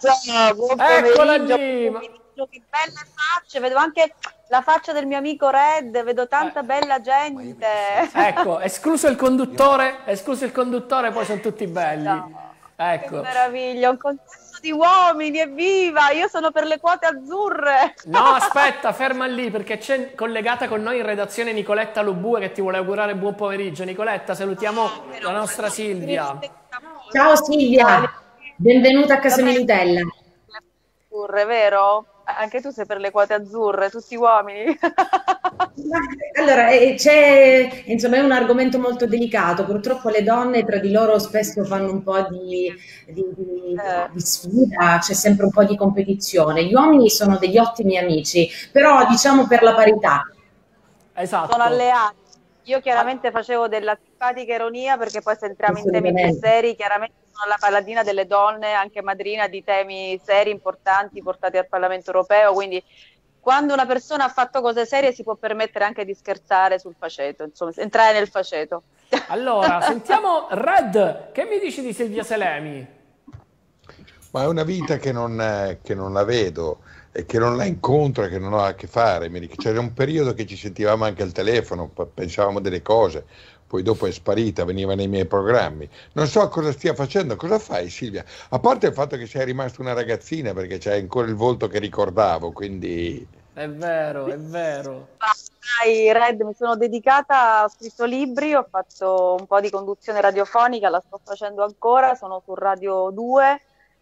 Eccola lì! Che belle facce, vedo anche la faccia del mio amico Red, vedo tanta bella gente. Ecco, escluso il conduttore, escluso il conduttore, poi sono tutti belli. No, ecco. Che meraviglia, un contesto di uomini, evviva! Io sono per le quote azzurre. No, aspetta, ferma lì, perché c'è collegata con noi in redazione Nicoletta Lubue che ti vuole augurare buon pomeriggio. Nicoletta, salutiamo ah, la nostra Silvia. Ciao Silvia, benvenuta a Casa Minutella. Azzurre, vero? Anche tu sei per le quote azzurre, tutti uomini. Allora, c'è, insomma, è un argomento molto delicato. Purtroppo le donne tra di loro spesso fanno un po' di, di, di, eh. di sfida, c'è sempre un po' di competizione. Gli uomini sono degli ottimi amici, però diciamo per la parità. Esatto. Sono alleati. Io chiaramente facevo della simpatica ironia perché poi se entriamo in temi più seri, chiaramente sono la paladina delle donne, anche madrina di temi seri, importanti, portati al Parlamento europeo, quindi quando una persona ha fatto cose serie si può permettere anche di scherzare sul faceto, insomma, entrare nel faceto. Allora, sentiamo Red, che mi dici di Silvia Salemi? Ma è una vita che non, che non la vedo, e che non la incontro, che non ho a che fare. C'era un periodo che ci sentivamo anche al telefono, pensavamo delle cose, poi dopo è sparita, veniva nei miei programmi. Non so cosa stia facendo. Cosa fai, Silvia? A parte il fatto che sei rimasta una ragazzina, perché c'hai ancora il volto che ricordavo, quindi... È vero, è vero. Dai, Red, mi sono dedicata, ho scritto libri, ho fatto un po' di conduzione radiofonica, la sto facendo ancora, sono su Radio due.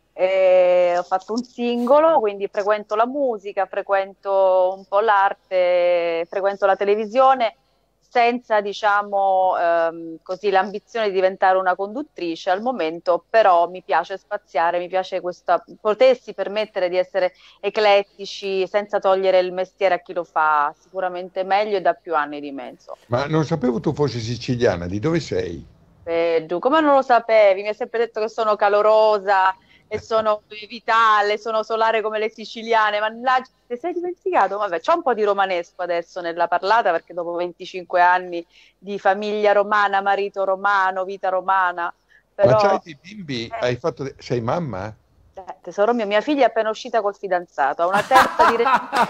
E ho fatto un singolo, quindi frequento la musica, frequento un po' l'arte, frequento la televisione senza, diciamo, ehm, così l'ambizione di diventare una conduttrice al momento, però mi piace spaziare, mi piace questa, potessi permettere di essere eclettici senza togliere il mestiere a chi lo fa sicuramente meglio e da più anni di mezzo. Ma non sapevo tu fossi siciliana, di dove sei? Peggio, come non lo sapevi? Mi hai sempre detto che sono calorosa e sono vitale, sono solare come le siciliane, ma là, ti sei dimenticato? Vabbè, c'ho un po' di romanesco adesso nella parlata, perché dopo venticinque anni di famiglia romana, marito romano, vita romana, però... Ma c'hai dei bimbi? Eh. Hai fatto... Sei mamma? Eh, tesoro mio, mia figlia è appena uscita col fidanzato, ha una terza di... e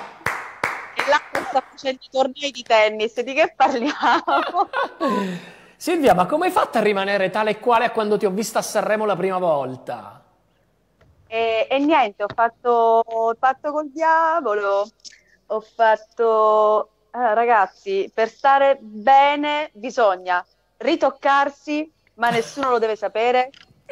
là sta facendo i tornei di tennis, di che parliamo? Silvia, ma come hai fatto a rimanere tale e quale a quando ti ho vista a Sanremo la prima volta? E, e niente, ho fatto il patto col diavolo, ho fatto... Allora, ragazzi, per stare bene bisogna ritoccarsi, ma nessuno lo deve sapere,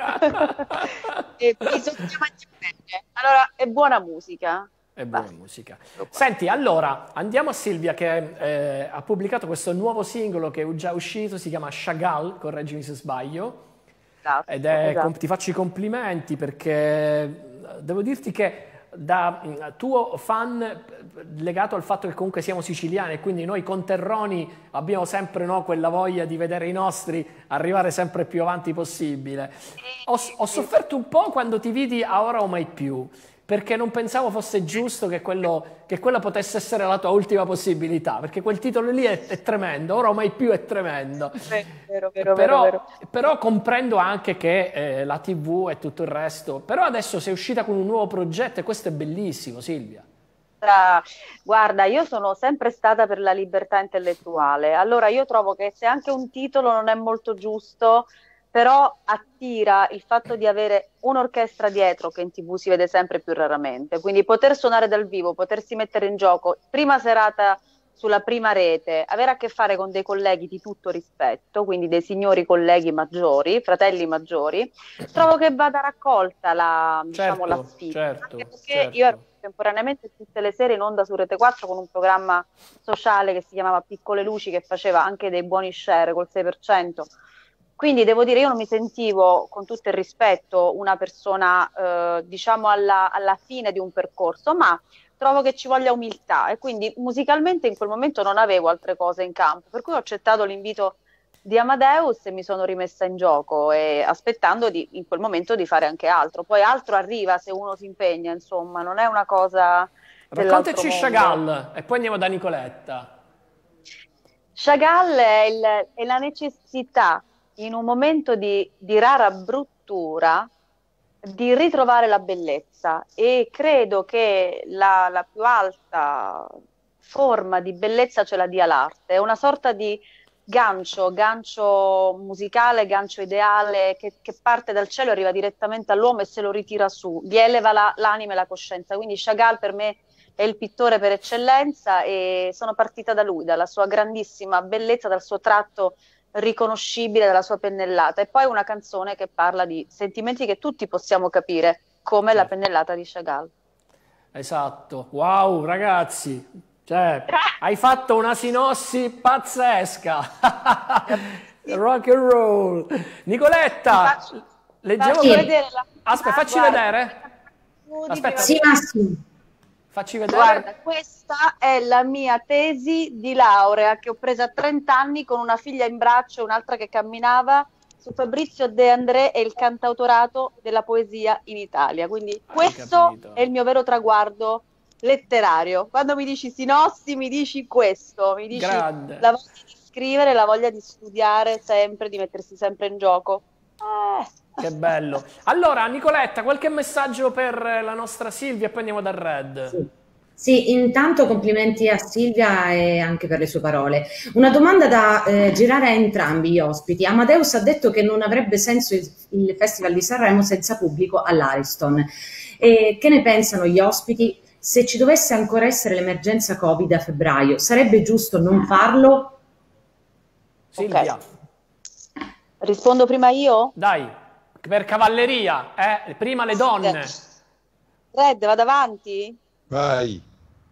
e bisogna mangiare bene. Allora, è buona musica. È buona musica. Senti, allora, andiamo a Silvia che eh, ha pubblicato questo nuovo singolo che è già uscito, si chiama Chagall, correggimi se sbaglio. Esatto, Ed è, esatto. ti faccio i complimenti perché devo dirti che da tuo fan legato al fatto che comunque siamo siciliani e quindi noi conterroni abbiamo sempre, no, quella voglia di vedere i nostri arrivare sempre più avanti possibile. Ho, ho sofferto un po' quando ti vidi a Ora o Mai Più, perché non pensavo fosse giusto che, quello, che quella potesse essere la tua ultima possibilità, perché quel titolo lì è, è tremendo, Ora o Mai Più è tremendo. Vero, vero, però, vero, vero. però comprendo anche che eh, la tivù e tutto il resto, però adesso sei uscita con un nuovo progetto e questo è bellissimo, Silvia. Guarda, io sono sempre stata per la libertà intellettuale, allora io trovo che se anche un titolo non è molto giusto, però attira il fatto di avere un'orchestra dietro, che in tivù si vede sempre più raramente, quindi poter suonare dal vivo, potersi mettere in gioco, prima serata sulla prima rete, avere a che fare con dei colleghi di tutto rispetto, quindi dei signori colleghi maggiori, fratelli maggiori, trovo che vada raccolta la, diciamo, la sfida. Certo, Anche perché certo. io ero contemporaneamente tutte le sere in onda su Rete quattro con un programma sociale che si chiamava Piccole Luci, che faceva anche dei buoni share col sei per cento. Quindi devo dire, io non mi sentivo, con tutto il rispetto, una persona eh, diciamo alla, alla fine di un percorso, ma trovo che ci voglia umiltà, e quindi musicalmente in quel momento non avevo altre cose in campo, per cui ho accettato l'invito di Amadeus e mi sono rimessa in gioco, e aspettando di, in quel momento di fare anche altro. Poi altro arriva se uno si impegna, insomma, non è una cosa dell'altro Raccontaci mondo. Chagall e poi andiamo da Nicoletta. Chagall è, il, è la necessità, in un momento di, di rara bruttura, di ritrovare la bellezza, e credo che la, la più alta forma di bellezza ce la dia l'arte. È una sorta di gancio, gancio musicale, gancio ideale che, che parte dal cielo e arriva direttamente all'uomo e se lo ritira su, gli eleva la, l'anima e la coscienza. Quindi Chagall per me è il pittore per eccellenza, e sono partita da lui, dalla sua grandissima bellezza, dal suo tratto riconoscibile, dalla sua pennellata, e poi una canzone che parla di sentimenti che tutti possiamo capire, come la pennellata di Chagall. Esatto, wow ragazzi, cioè, hai fatto una sinossi pazzesca. Rock and roll. Nicoletta, Faccio, leggevo faccio per... vedere la... Aspetta, ah, facci guarda, vedere. Aspetta. Sì, Massimo. Facci vedere. Guarda, questa è la mia tesi di laurea che ho preso a trenta anni, con una figlia in braccio e un'altra che camminava, su Fabrizio De André e il cantautorato della poesia in Italia. Quindi questo è il mio vero traguardo letterario. Quando mi dici sinossi, mi dici questo, mi dici Grande. La voglia di scrivere, la voglia di studiare sempre, di mettersi sempre in gioco. Eh. Che bello. Allora, Nicoletta, qualche messaggio per la nostra Silvia e poi andiamo dal Red. Sì. Sì, intanto complimenti a Silvia e anche per le sue parole. Una domanda da eh, girare a entrambi gli ospiti. Amadeus ha detto che non avrebbe senso il, il Festival di Sanremo senza pubblico all'Ariston. E che ne pensano gli ospiti? Se ci dovesse ancora essere l'emergenza Covid a febbraio, sarebbe giusto non farlo? Silvia. Okay. Rispondo prima io? Dai, per cavalleria, eh? Prima le donne. Red, vado avanti? Vai.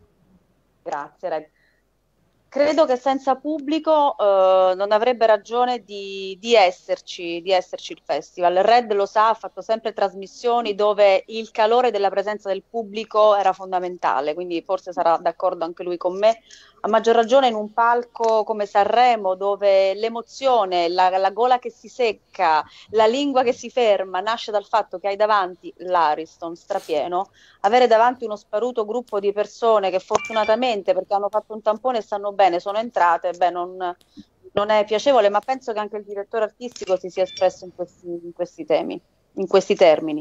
Grazie, Red. Credo che senza pubblico eh, non avrebbe ragione di, di esserci, di esserci il festival. Red lo sa, ha fatto sempre trasmissioni dove il calore della presenza del pubblico era fondamentale, quindi forse sarà d'accordo anche lui con me. A maggior ragione in un palco come Sanremo, dove l'emozione, la, la gola che si secca, la lingua che si ferma, nasce dal fatto che hai davanti l'Ariston strapieno. Avere davanti uno sparuto gruppo di persone che fortunatamente, perché hanno fatto un tampone e stanno bene, sono entrate, beh, non, non è piacevole, ma penso che anche il direttore artistico si sia espresso in questi, in questi temi, in questi termini.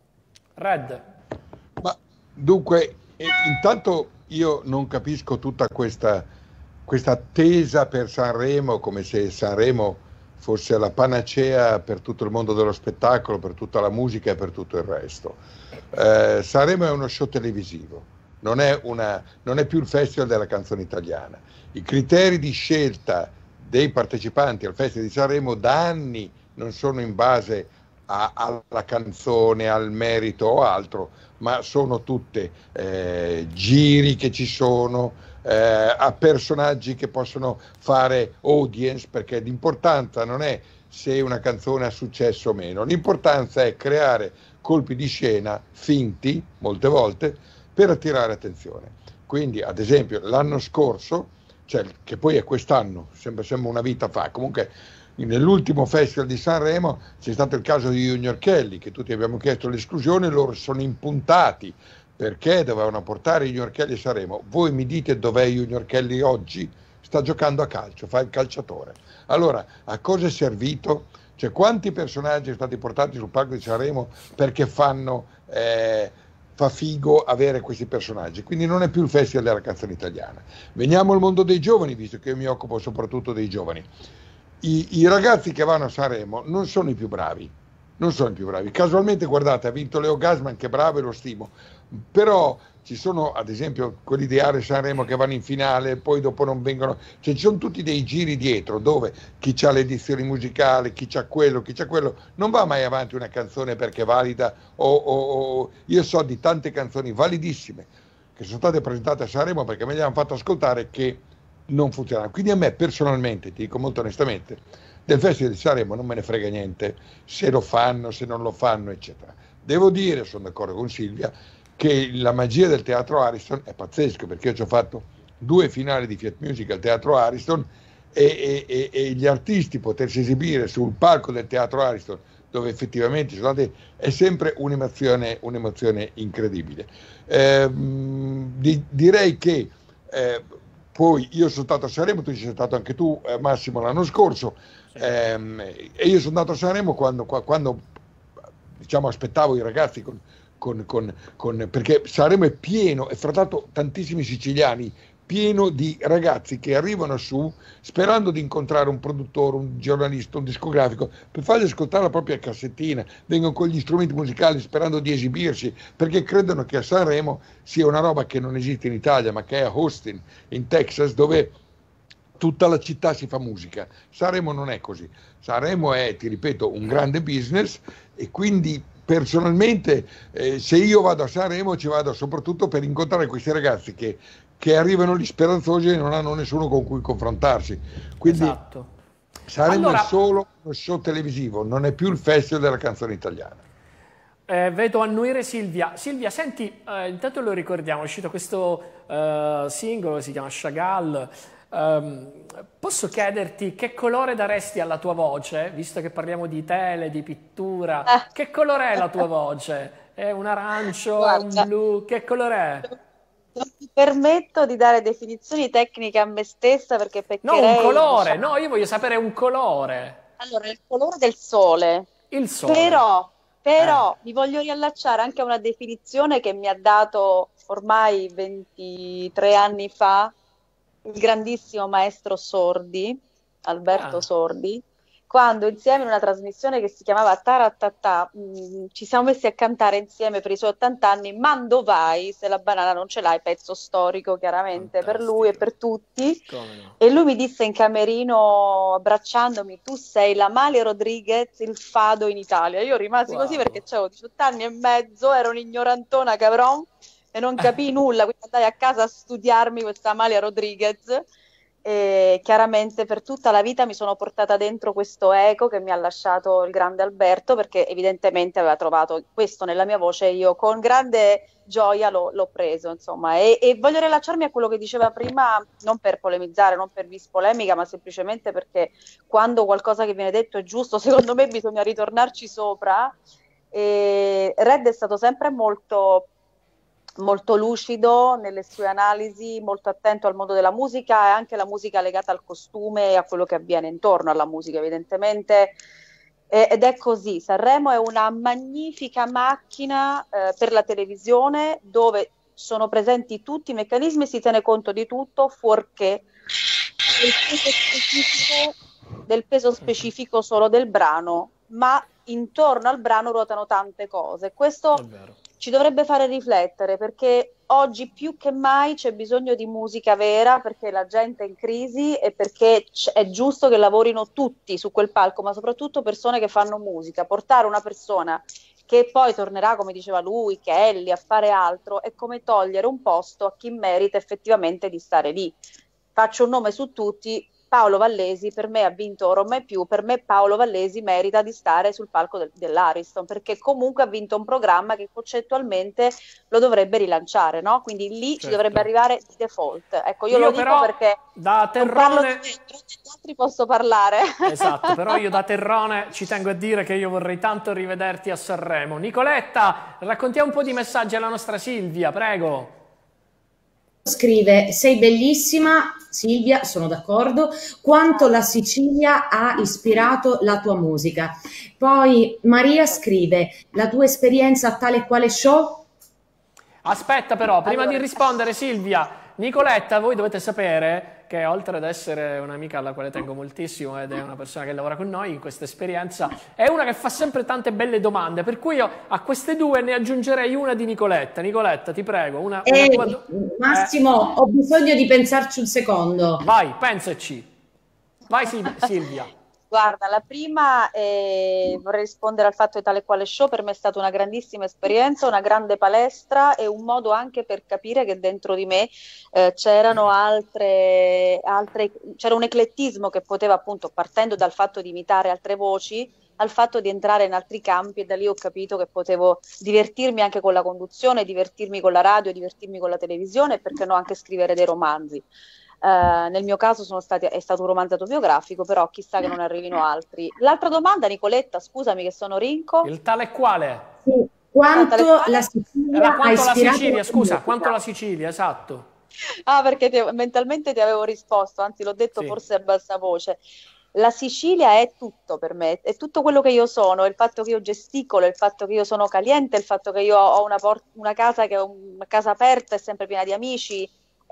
Red. Ma dunque, eh, intanto io non capisco tutta questa, questa attesa per Sanremo, come se Sanremo fosse la panacea per tutto il mondo dello spettacolo, per tutta la musica e per tutto il resto. Eh, Sanremo è uno show televisivo, non è, una, non è più il Festival della canzone italiana. I criteri di scelta dei partecipanti al Festival di Sanremo da anni non sono in base a, alla canzone, al merito o altro, ma sono tutte eh, giri che ci sono, eh, a personaggi che possono fare audience, perché l'importanza non è se una canzone ha successo o meno, l'importanza è creare colpi di scena finti, molte volte, per attirare attenzione. Quindi, ad esempio, l'anno scorso, cioè, che poi è quest'anno, sembra, sembra una vita fa, comunque nell'ultimo Festival di Sanremo c'è stato il caso di Junior Kelly, che tutti abbiamo chiesto l'esclusione, loro sono impuntati perché dovevano portare Junior Kelly a Sanremo. Voi mi dite dov'è Junior Kelly oggi? Sta giocando a calcio, fa il calciatore. Allora, a cosa è servito? Cioè, quanti personaggi sono stati portati sul palco di Sanremo perché fanno, eh, fa figo avere questi personaggi? Quindi non è più il Festival della canzone italiana. Veniamo al mondo dei giovani, visto che io mi occupo soprattutto dei giovani. I, I ragazzi che vanno a Sanremo non sono i più bravi, non sono i più bravi. Casualmente, guardate, ha vinto Leo Gassman, che è bravo e lo stimo, però ci sono ad esempio quelli di Area Sanremo che vanno in finale, poi dopo non vengono, cioè ci sono tutti dei giri dietro dove chi ha le edizioni musicali, chi c'ha quello, chi c'ha quello, non va mai avanti una canzone perché è valida, o, o, o io so di tante canzoni validissime che sono state presentate a Sanremo perché me le hanno fatto ascoltare che non funzionano. Quindi a me personalmente, ti dico molto onestamente, del Festival di Sanremo non me ne frega niente se lo fanno, se non lo fanno, eccetera. Devo dire, sono d'accordo con Silvia, che la magia del Teatro Ariston è pazzesco, perché io ci ho fatto due finali di Fiat Music al Teatro Ariston e, e, e gli artisti potersi esibire sul palco del Teatro Ariston, dove effettivamente sono andati, è sempre un'emozione, un'emozione incredibile. Eh, di, direi che eh, poi io sono stato a Sanremo, tu ci sei stato anche tu, eh, Massimo, l'anno scorso, ehm, e io sono andato a Sanremo quando, quando diciamo, aspettavo i ragazzi con Con, con, con, perché Sanremo è pieno, e fra l'altro tantissimi siciliani, pieno di ragazzi che arrivano su sperando di incontrare un produttore, un giornalista, un discografico per fargli ascoltare la propria cassettina, vengono con gli strumenti musicali sperando di esibirsi, perché credono che a Sanremo sia una roba che non esiste in Italia, ma che è a Austin, in Texas, dove tutta la città si fa musica. Sanremo non è così. Sanremo è, ti ripeto, un grande business, e quindi personalmente eh, se io vado a Sanremo ci vado soprattutto per incontrare questi ragazzi che, che arrivano lì speranzosi e non hanno nessuno con cui confrontarsi. Quindi esatto. Sanremo Allora, è solo un show televisivo, non è più il festival della canzone italiana. Eh, vedo annuire Silvia. Silvia, senti, eh, intanto lo ricordiamo, è uscito questo eh, singolo, si chiama Chagall. Um, posso chiederti che colore daresti alla tua voce, visto che parliamo di tele, di pittura, Ah. che colore è la tua voce? È un arancio, Guarda, un blu, che colore è? non mi permetto di dare definizioni tecniche a me stessa perché No, un peccherei, colore, diciamo. no, io voglio sapere un colore. Allora, il colore del sole. Il sole. Però, però Eh. mi voglio riallacciare anche a una definizione che mi ha dato ormai ventitré anni fa il grandissimo maestro Sordi, Alberto Ah. Sordi, quando insieme in una trasmissione che si chiamava Taratatà mh, ci siamo messi a cantare insieme per i suoi ottanta anni "Mando vai, se la banana non ce l'hai", pezzo storico chiaramente per lui e per tutti. Come no? E lui mi disse in camerino, abbracciandomi: "Tu sei la Amalia Rodriguez, il fado in Italia". Io rimasi Wow. così perché avevo diciotto anni e mezzo, ero un'ignorantona cabron e non capii nulla, quindi andai a casa a studiarmi questa Amalia Rodriguez. E chiaramente per tutta la vita mi sono portata dentro questo eco che mi ha lasciato il grande Alberto, perché evidentemente aveva trovato questo nella mia voce e io con grande gioia l'ho, l'ho preso, insomma. E, e voglio rilacciarmi a quello che diceva prima, non per polemizzare, non per vis polemica, ma semplicemente perché quando qualcosa che viene detto è giusto, secondo me bisogna ritornarci sopra. E Red è stato sempre molto molto lucido nelle sue analisi, molto attento al mondo della musica e anche la musica legata al costume e a quello che avviene intorno alla musica, evidentemente. E, ed è così. Sanremo è una magnifica macchina eh, per la televisione, dove sono presenti tutti i meccanismi, si tiene conto di tutto, fuorché del peso specifico, del peso specifico solo del brano, ma intorno al brano ruotano tante cose. Questo È vero. ci dovrebbe fare riflettere, perché oggi più che mai c'è bisogno di musica vera, perché la gente è in crisi e perché c- è giusto che lavorino tutti su quel palco, ma soprattutto persone che fanno musica. Portare una persona che poi tornerà, come diceva lui, Kelly, a fare altro, è come togliere un posto a chi merita effettivamente di stare lì. Faccio un nome su tutti: Paolo Vallesi per me ha vinto Roma e più, per me Paolo Vallesi merita di stare sul palco del, dell'Ariston, perché comunque ha vinto un programma che concettualmente lo dovrebbe rilanciare, no? Quindi lì Certo. ci dovrebbe arrivare di default. Ecco, io, Io lo dico però, perché da non parlo terrone... di me, però degli altri posso parlare. Esatto, però io da terrone ci tengo a dire che io vorrei tanto rivederti a Sanremo. Nicoletta, raccontiamo un po' di messaggi alla nostra Silvia, prego. Scrive: sei bellissima Silvia, sono d'accordo, quanto la Sicilia ha ispirato la tua musica. Poi Maria scrive: la tua esperienza a tale e quale show? Aspetta però, prima Allora. di rispondere Silvia, Nicoletta, voi dovete sapere che oltre ad essere un'amica alla quale tengo moltissimo ed è una persona che lavora con noi in questa esperienza, è una che fa sempre tante belle domande, per cui io a queste due ne aggiungerei una di Nicoletta. Nicoletta, ti prego, una, una Eh, tua do- Massimo, eh, ho bisogno di pensarci un secondo. vai, pensaci. Vai Sil- Silvia. Guarda, la prima eh, vorrei rispondere al fatto di Tale Quale Show. Per me è stata una grandissima esperienza, una grande palestra e un modo anche per capire che dentro di me eh, c'erano altre, altre, c'era un eclettismo che poteva, appunto, partendo dal fatto di imitare altre voci, al fatto di entrare in altri campi, e da lì ho capito che potevo divertirmi anche con la conduzione, divertirmi con la radio, divertirmi con la televisione e perché no anche scrivere dei romanzi. Uh, nel mio caso sono stati, è stato un romanzo autobiografico, però chissà che non arrivino altri. L'altra domanda, Nicoletta, scusami che sono rinco. Il tale quale? Sì, quanto Tale la Sicilia Era ha quanto la ispirato Sicilia, la scusa, musica? quanto la Sicilia, esatto. Ah, perché ti- mentalmente ti avevo risposto, anzi l'ho detto Sì. forse a bassa voce. La Sicilia è tutto per me, è tutto quello che io sono, il fatto che io gesticolo, il fatto che io sono caliente, il fatto che io ho una, por- una casa che è una casa aperta e sempre piena di amici,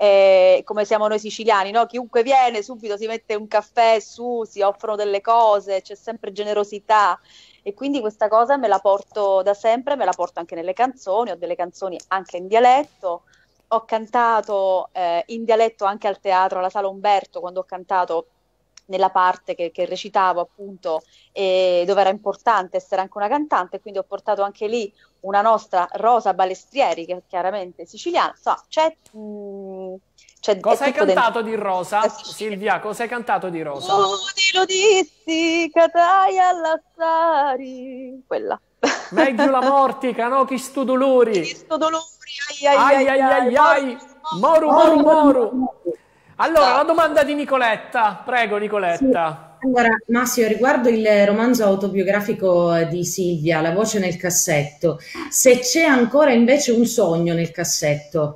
eh, come siamo noi siciliani, no? Chiunque viene subito si mette un caffè su, si offrono delle cose, c'è sempre generosità e quindi questa cosa me la porto da sempre, me la porto anche nelle canzoni, ho delle canzoni anche in dialetto, ho cantato eh, in dialetto anche al teatro, alla Sala Umberto, quando ho cantato nella parte che, che recitavo appunto, e dove era importante essere anche una cantante, quindi ho portato anche lì una nostra Rosa Balestrieri, che è chiaramente siciliana. Insomma, c'è, mh, c'è Cosa è hai tutto cantato dentro. di Rosa? La Sicilia. Silvia, cosa hai cantato di Rosa? Oh, ti lo dissi, catai all'assari, quella. Meglio la mortica, no? Chi stu dolori. Visto dolori, ai ai Ai ai ai ai ai, ai. Moru, moru, moru. Allora, la domanda di Nicoletta. Prego, Sì. Nicoletta. Allora, Massimo, riguardo il romanzo autobiografico di Silvia, La voce nel cassetto, se c'è ancora invece un sogno nel cassetto.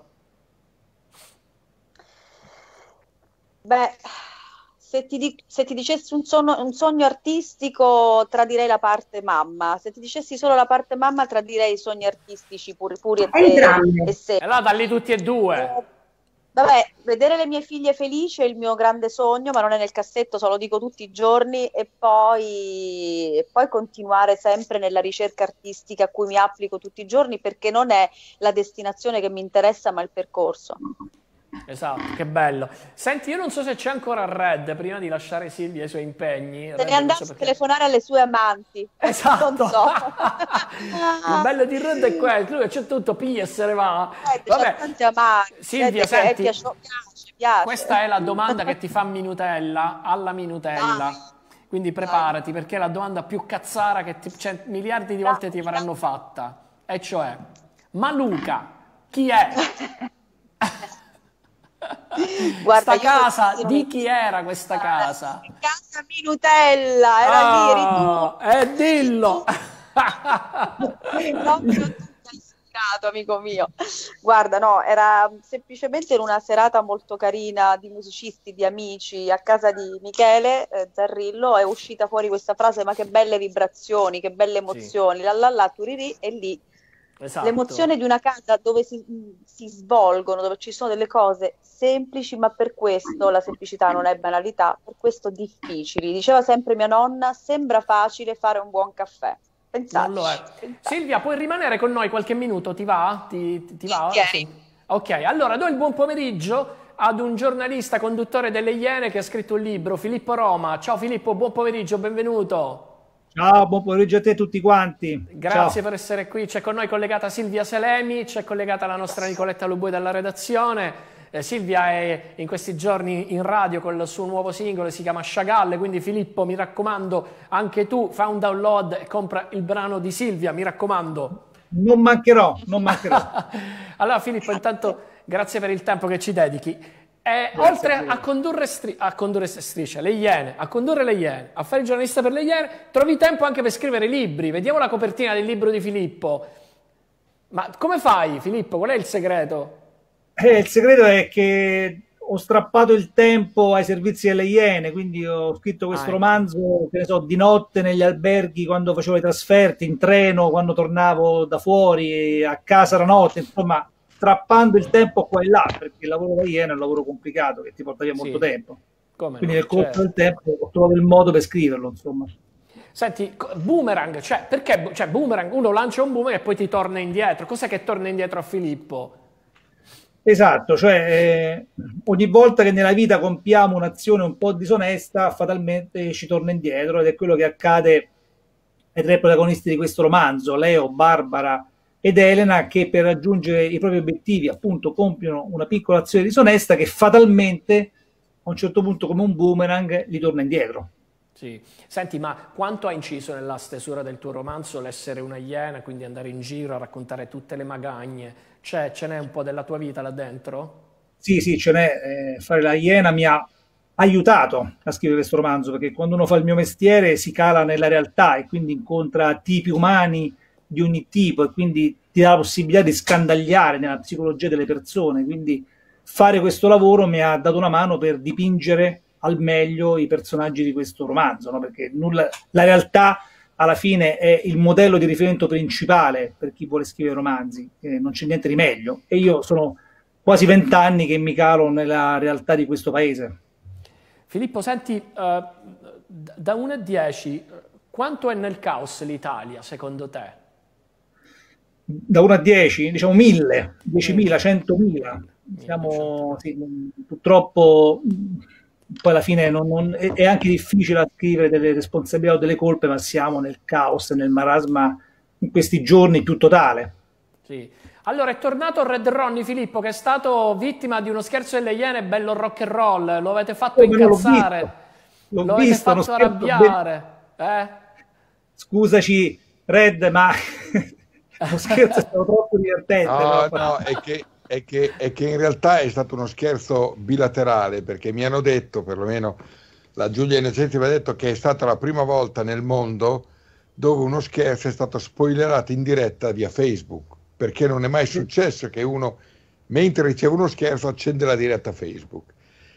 Beh, se ti, di- se ti dicessi un sogno, un sogno artistico, tradirei la parte mamma. Se ti dicessi solo la parte mamma, tradirei i sogni artistici puri, puri e, e, Entrambe. e E semplici. allora, dalli tutti e due. Vabbè, vedere le mie figlie felici è il mio grande sogno, ma non è nel cassetto, se lo dico tutti i giorni, e poi, e poi continuare sempre nella ricerca artistica a cui mi applico tutti i giorni, perché non è la destinazione che mi interessa, ma il percorso. Esatto, che bello. Senti, io non so se c'è ancora Red, prima di lasciare Silvia ai suoi impegni. Se Red, ne non andasse so a perché. telefonare alle sue amanti, Esatto. non so. Il bello di Red è questo, lui c'è tutto, piglia e se ne va. Eh, c'è Vabbè, tanti amanti, Silvia, eh, che- senti, eh, piace, piace, piace. questa è la domanda che ti fa Minutella, alla Minutella. Dai. Quindi preparati, perché è la domanda più cazzara che ti- cioè, miliardi di volte ti avranno fatta. E cioè, ma Luca, chi è? Guarda, Sta io casa, continuo- di chi era questa casa? Casa Minutella, era lì, eri Ah, e dillo! tu. Proprio tu che hai ispirato, amico mio. Guarda, no, era semplicemente in una serata molto carina di musicisti, di amici, a casa di Michele eh, Zarrillo, è uscita fuori questa frase: ma che belle vibrazioni, che belle emozioni, la la la, turiri, e lì Esatto. l'emozione di una casa dove si, si svolgono, dove ci sono delle cose semplici, ma per questo la semplicità non è banalità, per questo difficili. Diceva sempre mia nonna, sembra facile fare un buon caffè. Pensateci. Non lo è. pensateci. Silvia, puoi rimanere con noi qualche minuto? Ti va? Ti, ti- ti va? Ok. Sì. Ok, allora do il buon pomeriggio ad un giornalista, conduttore delle Iene, che ha scritto un libro, Filippo Roma. Ciao Filippo, buon pomeriggio, benvenuto. Ciao, buon pomeriggio a te tutti quanti. Grazie Ciao. per essere qui. C'è con noi collegata Silvia Selemi, c'è collegata la nostra Nicoletta Lubui dalla redazione. Eh, Silvia è in questi giorni in radio con il suo nuovo singolo, si chiama Chagall, quindi Filippo, mi raccomando, anche tu fa un download e compra il brano di Silvia, mi raccomando. Non mancherò, non mancherò. Allora Filippo, intanto grazie per il tempo che ci dedichi. Eh, oltre a te. a condurre, stri- a condurre strisce, le Iene, a condurre le Iene, a fare il giornalista per le Iene, trovi tempo anche per scrivere libri. Vediamo la copertina del libro di Filippo. Ma come fai, Filippo? Qual è il segreto? Eh, il segreto è che ho strappato il tempo ai servizi delle Iene, quindi ho scritto questo Ah, ecco. romanzo, che ne so, di notte negli alberghi, quando facevo le trasferte, in treno, quando tornavo da fuori, a casa la notte, insomma, strappando il tempo qua e là, perché il lavoro da Iena è un lavoro complicato che ti porta via Sì. molto tempo. Come Quindi no, nel corso certo. del tempo ho trovato il modo per scriverlo, insomma. Senti, co- boomerang, cioè perché cioè, boomerang, uno lancia un boomerang e poi ti torna indietro. Cos'è che torna indietro a Filippo? Esatto, cioè eh, ogni volta che nella vita compiamo un'azione un po' disonesta, fatalmente ci torna indietro, ed è quello che accade ai tre protagonisti di questo romanzo, Leo, Barbara ed Elena, che per raggiungere i propri obiettivi appunto compiono una piccola azione disonesta che fatalmente a un certo punto, come un boomerang, gli torna indietro. Sì. Senti, ma quanto ha inciso nella stesura del tuo romanzo l'essere una iena, quindi andare in giro a raccontare tutte le magagne? Cioè, ce n'è un po' della tua vita là dentro? Sì, sì, ce n'è. eh, fare la iena mi ha aiutato a scrivere questo romanzo, perché quando uno fa il mio mestiere si cala nella realtà e quindi incontra tipi umani di ogni tipo e quindi ti dà la possibilità di scandagliare nella psicologia delle persone. Quindi fare questo lavoro mi ha dato una mano per dipingere al meglio i personaggi di questo romanzo, no? Perché nulla, la realtà alla fine è il modello di riferimento principale per chi vuole scrivere romanzi, eh, non c'è niente di meglio. E io sono quasi vent'anni che mi calo nella realtà di questo paese. Filippo, senti, eh, da uno a dieci, quanto è nel caos l'Italia, secondo te? Da uno a dieci, diciamo mille, diecimila, centomila. Siamo, sì, purtroppo poi alla fine non, non, è, è anche difficile scrivere delle responsabilità o delle colpe, ma siamo nel caos, nel marasma in questi giorni più totale. Sì. Allora è tornato Red Ronnie, Filippo, che è stato vittima di uno scherzo delle Iene bello rock and roll, lo avete fatto Oh, incazzare, l'ho lo visto, avete l'ho fatto visto, arrabbiare. Eh? Scusaci Red, ma lo scherzo è stato troppo divertente. No, però. no, è che, è, che, è che in realtà è stato uno scherzo bilaterale, perché mi hanno detto, perlomeno la Giulia Innocenti mi ha detto che è stata la prima volta nel mondo dove uno scherzo è stato spoilerato in diretta via Facebook, perché non è mai successo che uno, mentre riceve uno scherzo, accende la diretta Facebook.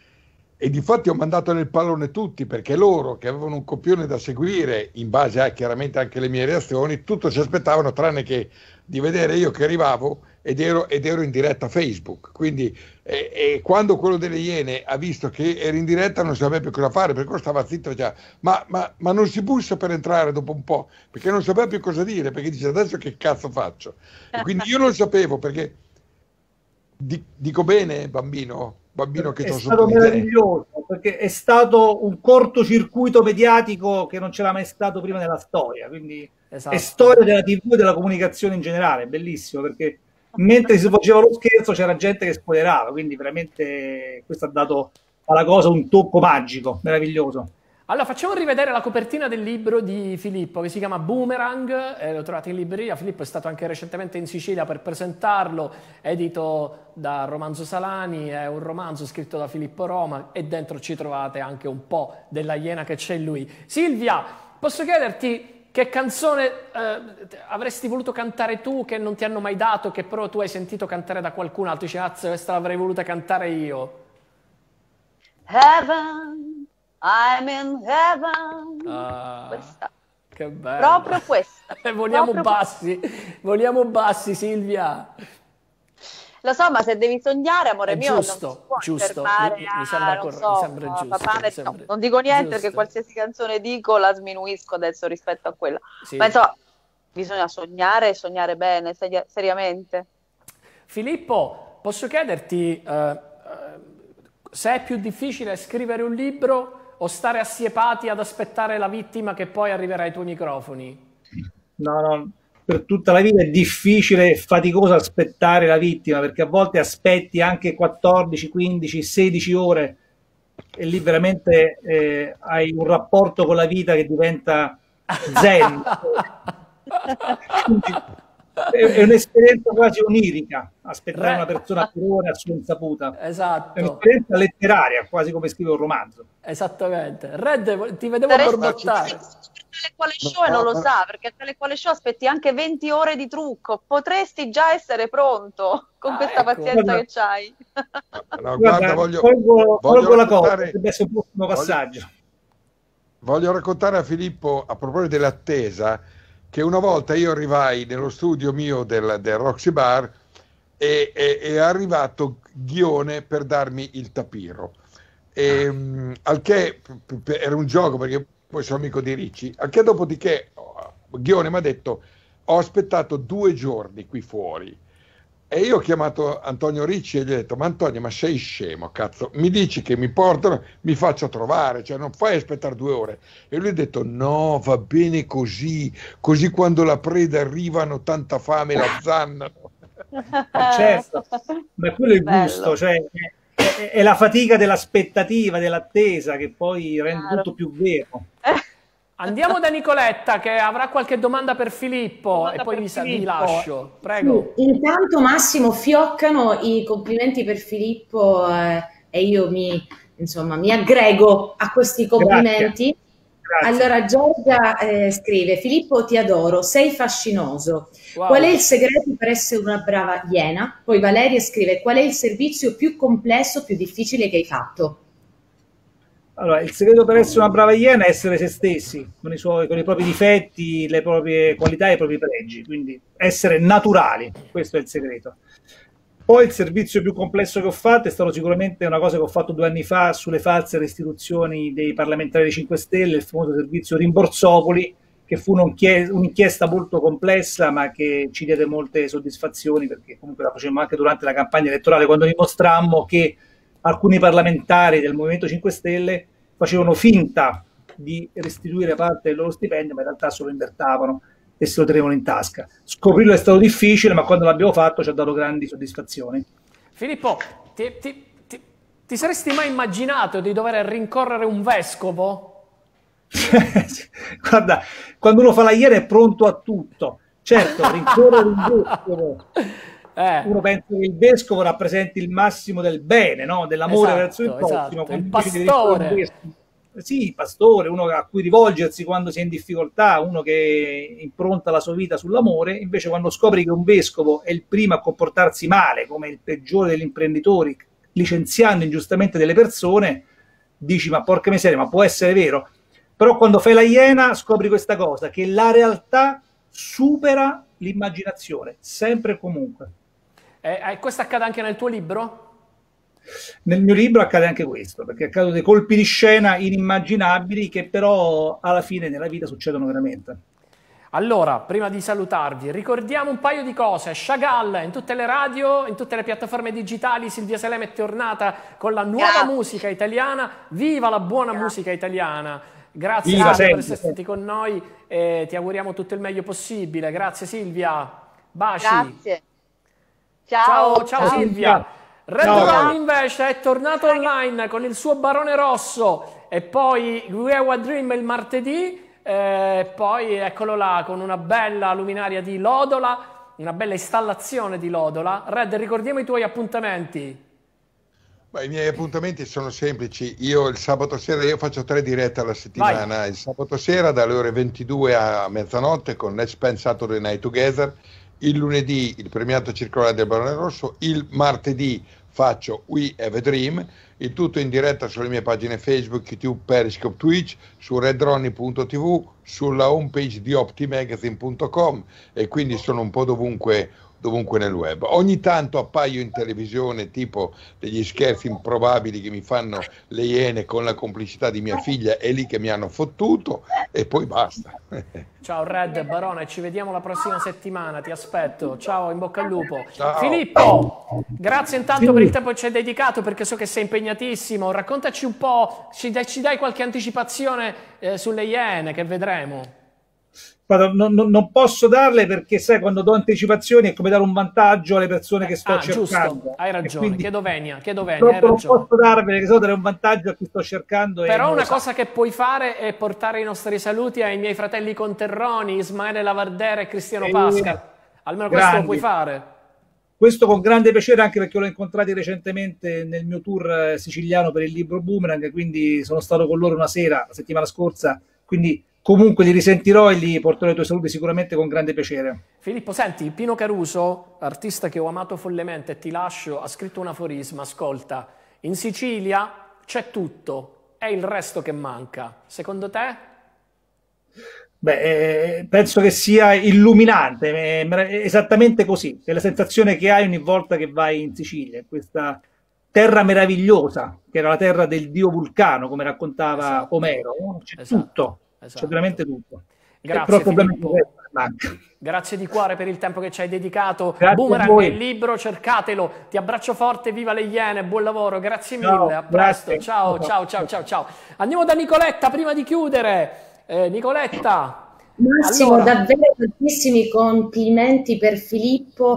E difatti ho mandato nel pallone tutti, perché loro, che avevano un copione da seguire, in base a chiaramente anche alle mie reazioni, tutto si aspettavano tranne che di vedere io che arrivavo ed ero, ed ero in diretta Facebook. Quindi e, e quando quello delle Iene ha visto che ero in diretta non sapeva più cosa fare, perché stava zitto e diceva ma, ma, ma non si bussa per entrare dopo un po', perché non sapeva più cosa dire, perché dice adesso che cazzo faccio? E quindi io non sapevo, perché di, dico bene bambino? Bambino che è c'ho stato sotto di te. meraviglioso, perché è stato un cortocircuito mediatico che non c'era mai stato prima nella storia, quindi Esatto. è storia della tivù e della comunicazione in generale, bellissimo, perché mentre si svolgeva lo scherzo c'era gente che spoilerava, quindi veramente questo ha dato alla cosa un tocco magico, meraviglioso. Allora, facciamo rivedere la copertina del libro di Filippo, che si chiama Boomerang, eh, lo trovate in libreria. Filippo è stato anche recentemente in Sicilia per presentarlo, edito da Romanzo Salani, è un romanzo scritto da Filippo Roma e dentro ci trovate anche un po' della iena che c'è in lui. Silvia, posso chiederti che canzone eh, avresti voluto cantare tu, che non ti hanno mai dato, che però tu hai sentito cantare da qualcun altro? Dici, cazzo, questa l'avrei voluta cantare io. Heaven, I'm in heaven. Ah, Questa. che bello. Proprio questa. Eh, Vogliamo Proprio bassi, vogliamo bassi, Silvia. Lo so, ma se devi sognare, amore È mio, giusto, non ti puoi giusto, fermare mi- mi a, sembra non corre- so, mi sembra a giusto, papà, mi sembra- no, non dico niente giusto. perché qualsiasi canzone dico la sminuisco adesso rispetto a quella. Sì. Ma insomma, bisogna sognare e sognare bene, seri- seriamente. Filippo, posso chiederti eh, eh, se è più difficile scrivere un libro o stare assiepati ad aspettare la vittima che poi arriverà ai tuoi microfoni? No, no, per tutta la vita è difficile e faticoso aspettare la vittima, perché a volte aspetti anche quattordici, quindici, sedici ore e lì veramente eh, hai un rapporto con la vita che diventa zen. Quindi è, è un'esperienza quasi onirica aspettare una persona per ore a sua insaputa. Esatto. È un'esperienza letteraria, quasi come scrivere un romanzo. Esattamente. Red, ti vedevo Saresti borbottare. Tale quale show e non lo sa, perché a tale quale show aspetti anche venti ore di trucco. Potresti già essere pronto con Ah, questa ecco. pazienza che c'hai. No, Guarda, guarda, voglio, colgo, voglio colgo la cosa, raccontare- deve essere un prossimo voglio- passaggio. Voglio raccontare a Filippo, a proposito dell'attesa, che una volta io arrivai nello studio mio del, del Roxy Bar e, e, è arrivato Ghione per darmi il tapiro. E, um, al che era un gioco, perché poi sono amico di Ricci, al che dopodiché Ghione mi ha detto: ho aspettato due giorni qui fuori. E io ho chiamato Antonio Ricci e gli ho detto: ma Antonio, ma sei scemo, cazzo, mi dici che mi portano, mi faccio trovare, cioè non fai aspettare due ore. E lui ha detto: no, va bene così, così quando la preda arriva hanno tanta fame, la zannano. Certo, ma quello è il gusto, cioè è, è la fatica dell'aspettativa, dell'attesa che poi rende Chiaro. tutto più vero. Andiamo da Nicoletta che avrà qualche domanda per Filippo Domanda e poi per vi, sa- vi Filippo. lascio. Prego. Sì, intanto Massimo fioccano i complimenti per Filippo eh, e io mi, insomma, mi aggrego a questi complimenti. Grazie. Allora Giorgia eh, scrive: Filippo, ti adoro, sei fascinoso. Wow. Qual è il segreto per essere una brava iena? Poi Valeria scrive: qual è il servizio più complesso, più difficile che hai fatto? Allora, il segreto per essere una brava iena è essere se stessi, con i, suoi, con i propri difetti, le proprie qualità e i propri pregi, quindi essere naturali, questo è il segreto. Poi il servizio più complesso che ho fatto è stato sicuramente una cosa che ho fatto due anni fa sulle false restituzioni dei parlamentari dei cinque Stelle, il famoso servizio Rimborsopoli, che fu un'inchiesta molto complessa ma che ci diede molte soddisfazioni, perché comunque la facemmo anche durante la campagna elettorale, quando dimostrammo che alcuni parlamentari del Movimento cinque Stelle facevano finta di restituire parte del loro stipendio, ma in realtà se lo invertavano e se lo tenevano in tasca. Scoprirlo è stato difficile, ma quando l'abbiamo fatto ci ha dato grandi soddisfazioni. Filippo, ti, ti, ti, ti saresti mai immaginato di dover rincorrere un vescovo? Guarda, quando uno fa la iera è pronto a tutto. Certo, rincorrere un vescovo... Eh. Uno pensa che il vescovo rappresenti il massimo del bene, no? Dell'amore esatto, verso il prossimo. Esatto. Il pastore. Sì, il pastore, uno a cui rivolgersi quando si è in difficoltà, uno che impronta la sua vita sull'amore. Invece quando scopri che un vescovo è il primo a comportarsi male, come il peggiore degli imprenditori, licenziando ingiustamente delle persone, dici: ma porca miseria, ma può essere vero? Però quando fai la iena scopri questa cosa, che la realtà supera l'immaginazione, sempre e comunque. Eh, questo accade anche nel tuo libro? Nel mio libro accade anche questo, perché accadono dei colpi di scena inimmaginabili che però alla fine nella vita succedono veramente. Allora, prima di salutarvi, ricordiamo un paio di cose. Chagall in tutte le radio, in tutte le piattaforme digitali. Silvia Selem è tornata con la nuova Grazie. musica italiana. Viva la buona Grazie. musica italiana. Grazie Viva Silvia, per sempre. essere stati con noi e ti auguriamo tutto il meglio possibile. Grazie Silvia. Baci. Grazie. Ciao, Ciao, ciao, Silvia. Red Ciao. Ron invece è tornato online con il suo Barone Rosso e poi We Have a Dream il martedì e poi eccolo là con una bella luminaria di Lodola, una bella installazione di Lodola. Red, ricordiamo i tuoi appuntamenti. Beh, i miei appuntamenti sono semplici. Io il sabato sera, io faccio tre dirette alla settimana. Vai. Il sabato sera dalle ore ventidue a mezzanotte con Let's Spend Saturday Night Together. Il lunedì il premiato circolare del Barone Rosso. Il martedì faccio We Have a Dream. Il tutto in diretta sulle mie pagine Facebook, YouTube, Periscope, Twitch, su redronny punto tv, sulla homepage di optimagazine punto com e quindi sono un po' dovunque dovunque nel web. Ogni tanto appaio in televisione, tipo degli scherzi improbabili che mi fanno le Iene con la complicità di mia figlia, è lì che mi hanno fottuto e poi basta. Ciao Red, Barone, ci vediamo la prossima settimana, ti aspetto. Ciao, in bocca al lupo. Ciao. Filippo, grazie intanto sì. per il tempo che ci hai dedicato, perché so che sei impegnatissimo. Raccontaci un po', ci dai, ci dai qualche anticipazione eh, sulle Iene che vedremo? Guarda, non, non, non posso darle perché sai, quando do anticipazioni è come dare un vantaggio alle persone che sto ah, cercando. Giusto, hai ragione, quindi, chiedo venia, chiedo venia, hai non ragione. posso darvele che so dare un vantaggio a chi sto cercando. Però una cosa che puoi fare è portare i nostri saluti ai miei fratelli conterroni, Ismaele Lavardera e Cristiano e... Pasca. Almeno grandi. Questo lo puoi fare. Questo con grande piacere, anche perché l'ho incontrati recentemente nel mio tour siciliano per il libro Boomerang, quindi sono stato con loro una sera la settimana scorsa, quindi comunque li risentirò e li porterò i tuoi saluti sicuramente con grande piacere. Filippo, senti, Pino Caruso, artista che ho amato follemente e ti lascio, ha scritto un aforisma, ascolta: in Sicilia c'è tutto, è il resto che manca. Secondo te? Beh, eh, penso che sia illuminante, è, è esattamente così, è la sensazione che hai ogni volta che vai in Sicilia, questa terra meravigliosa, che era la terra del dio Vulcano, come raccontava esatto. Omero, c'è esatto. tutto, esatto. c'è veramente tutto. Grazie Filippo, grazie di cuore per il tempo che ci hai dedicato. Grazie Boomerang, il libro, cercatelo. Ti abbraccio forte, viva le Iene, buon lavoro, grazie mille, ciao, a presto, ciao, ciao, ciao, ciao, ciao. Andiamo da Nicoletta prima di chiudere. Eh, Nicoletta. Massimo, allora. davvero tantissimi complimenti per Filippo,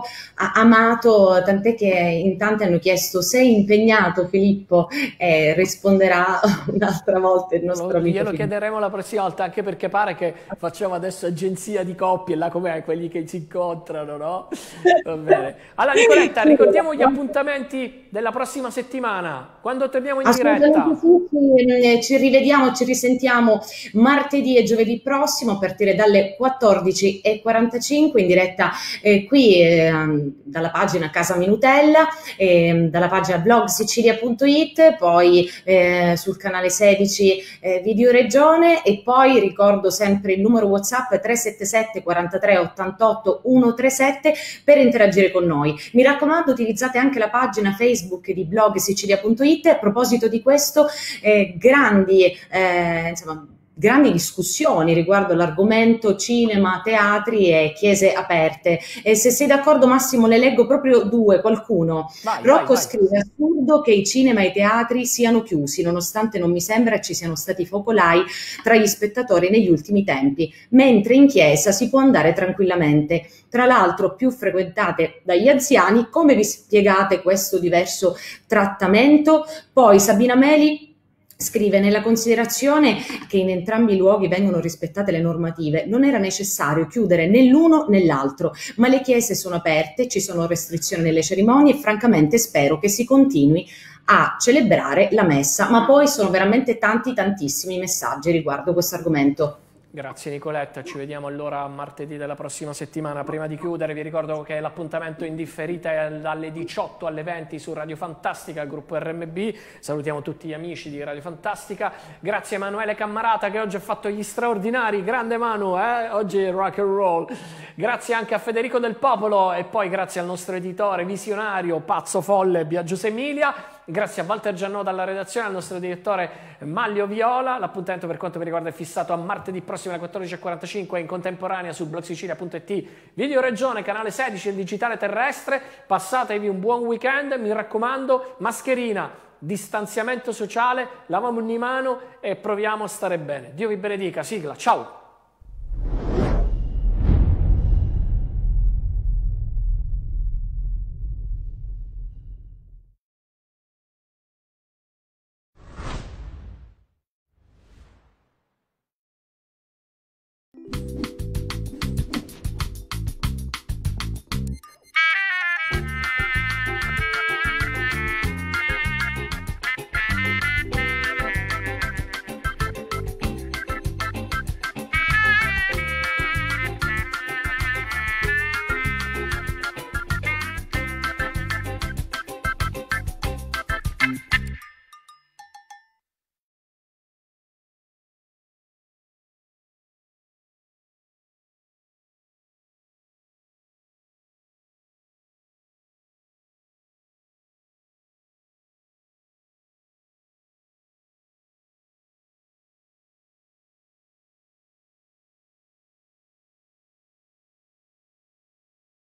amato, tant'è che in tanti hanno chiesto: sei impegnato Filippo? E risponderà un'altra volta il nostro lo, amico glielo Filippo. chiederemo la prossima volta, anche perché pare che facciamo adesso agenzia di coppie, là com'è, quelli che si incontrano, no? Va bene. Allora Nicoletta, ricordiamo gli appuntamenti della prossima settimana, quando torniamo in diretta. Sì, ci rivediamo, ci risentiamo martedì e giovedì prossimo a partire dalle quattordici e quarantacinque in diretta eh, qui eh, dalla pagina Casa Minutella, eh, dalla pagina blog sicilia punto it, poi eh, sul canale sedici eh, Video Regione, e poi ricordo sempre il numero WhatsApp tre sette sette quarantatré ottantotto centotrentasette per interagire con noi. Mi raccomando, utilizzate anche la pagina Facebook di blog sicilia punto it. A proposito di questo, eh, grandi eh, insomma grandi discussioni riguardo l'argomento cinema, teatri e chiese aperte. E se sei d'accordo Massimo, ne leggo proprio due, qualcuno. Vai, Rocco vai, scrive: vai. assurdo che i cinema e i teatri siano chiusi, nonostante non mi sembra ci siano stati focolai tra gli spettatori negli ultimi tempi, mentre in chiesa si può andare tranquillamente, tra l'altro più frequentate dagli anziani. Come vi spiegate questo diverso trattamento? Poi Sabina Meli scrive: nella considerazione che in entrambi i luoghi vengono rispettate le normative, non era necessario chiudere né l'uno né l'altro, ma le chiese sono aperte, ci sono restrizioni nelle cerimonie e francamente spero che si continui a celebrare la messa. Ma poi sono veramente tanti tantissimi messaggi riguardo questo argomento. Grazie Nicoletta, ci vediamo allora martedì della prossima settimana. Prima di chiudere vi ricordo che l'appuntamento in differita è dalle diciotto alle venti su Radio Fantastica, il gruppo R M B. Salutiamo tutti gli amici di Radio Fantastica. Grazie a Emanuele Cammarata che oggi ha fatto gli straordinari, grande Manu, eh? Oggi è rock and roll. Grazie anche a Federico Del Popolo e poi grazie al nostro editore visionario, pazzo folle, Biagio Emilia. Grazie a Walter Giannò dalla redazione, al nostro direttore Maglio Viola. L'appuntamento per quanto mi riguarda è fissato a martedì prossimo alle quattordici e quarantacinque in contemporanea su blog sicilia punto it, Video Regione, canale sedici, il digitale terrestre. Passatevi un buon weekend, mi raccomando, mascherina, distanziamento sociale, lavamo ogni mano e proviamo a stare bene. Dio vi benedica, sigla, ciao!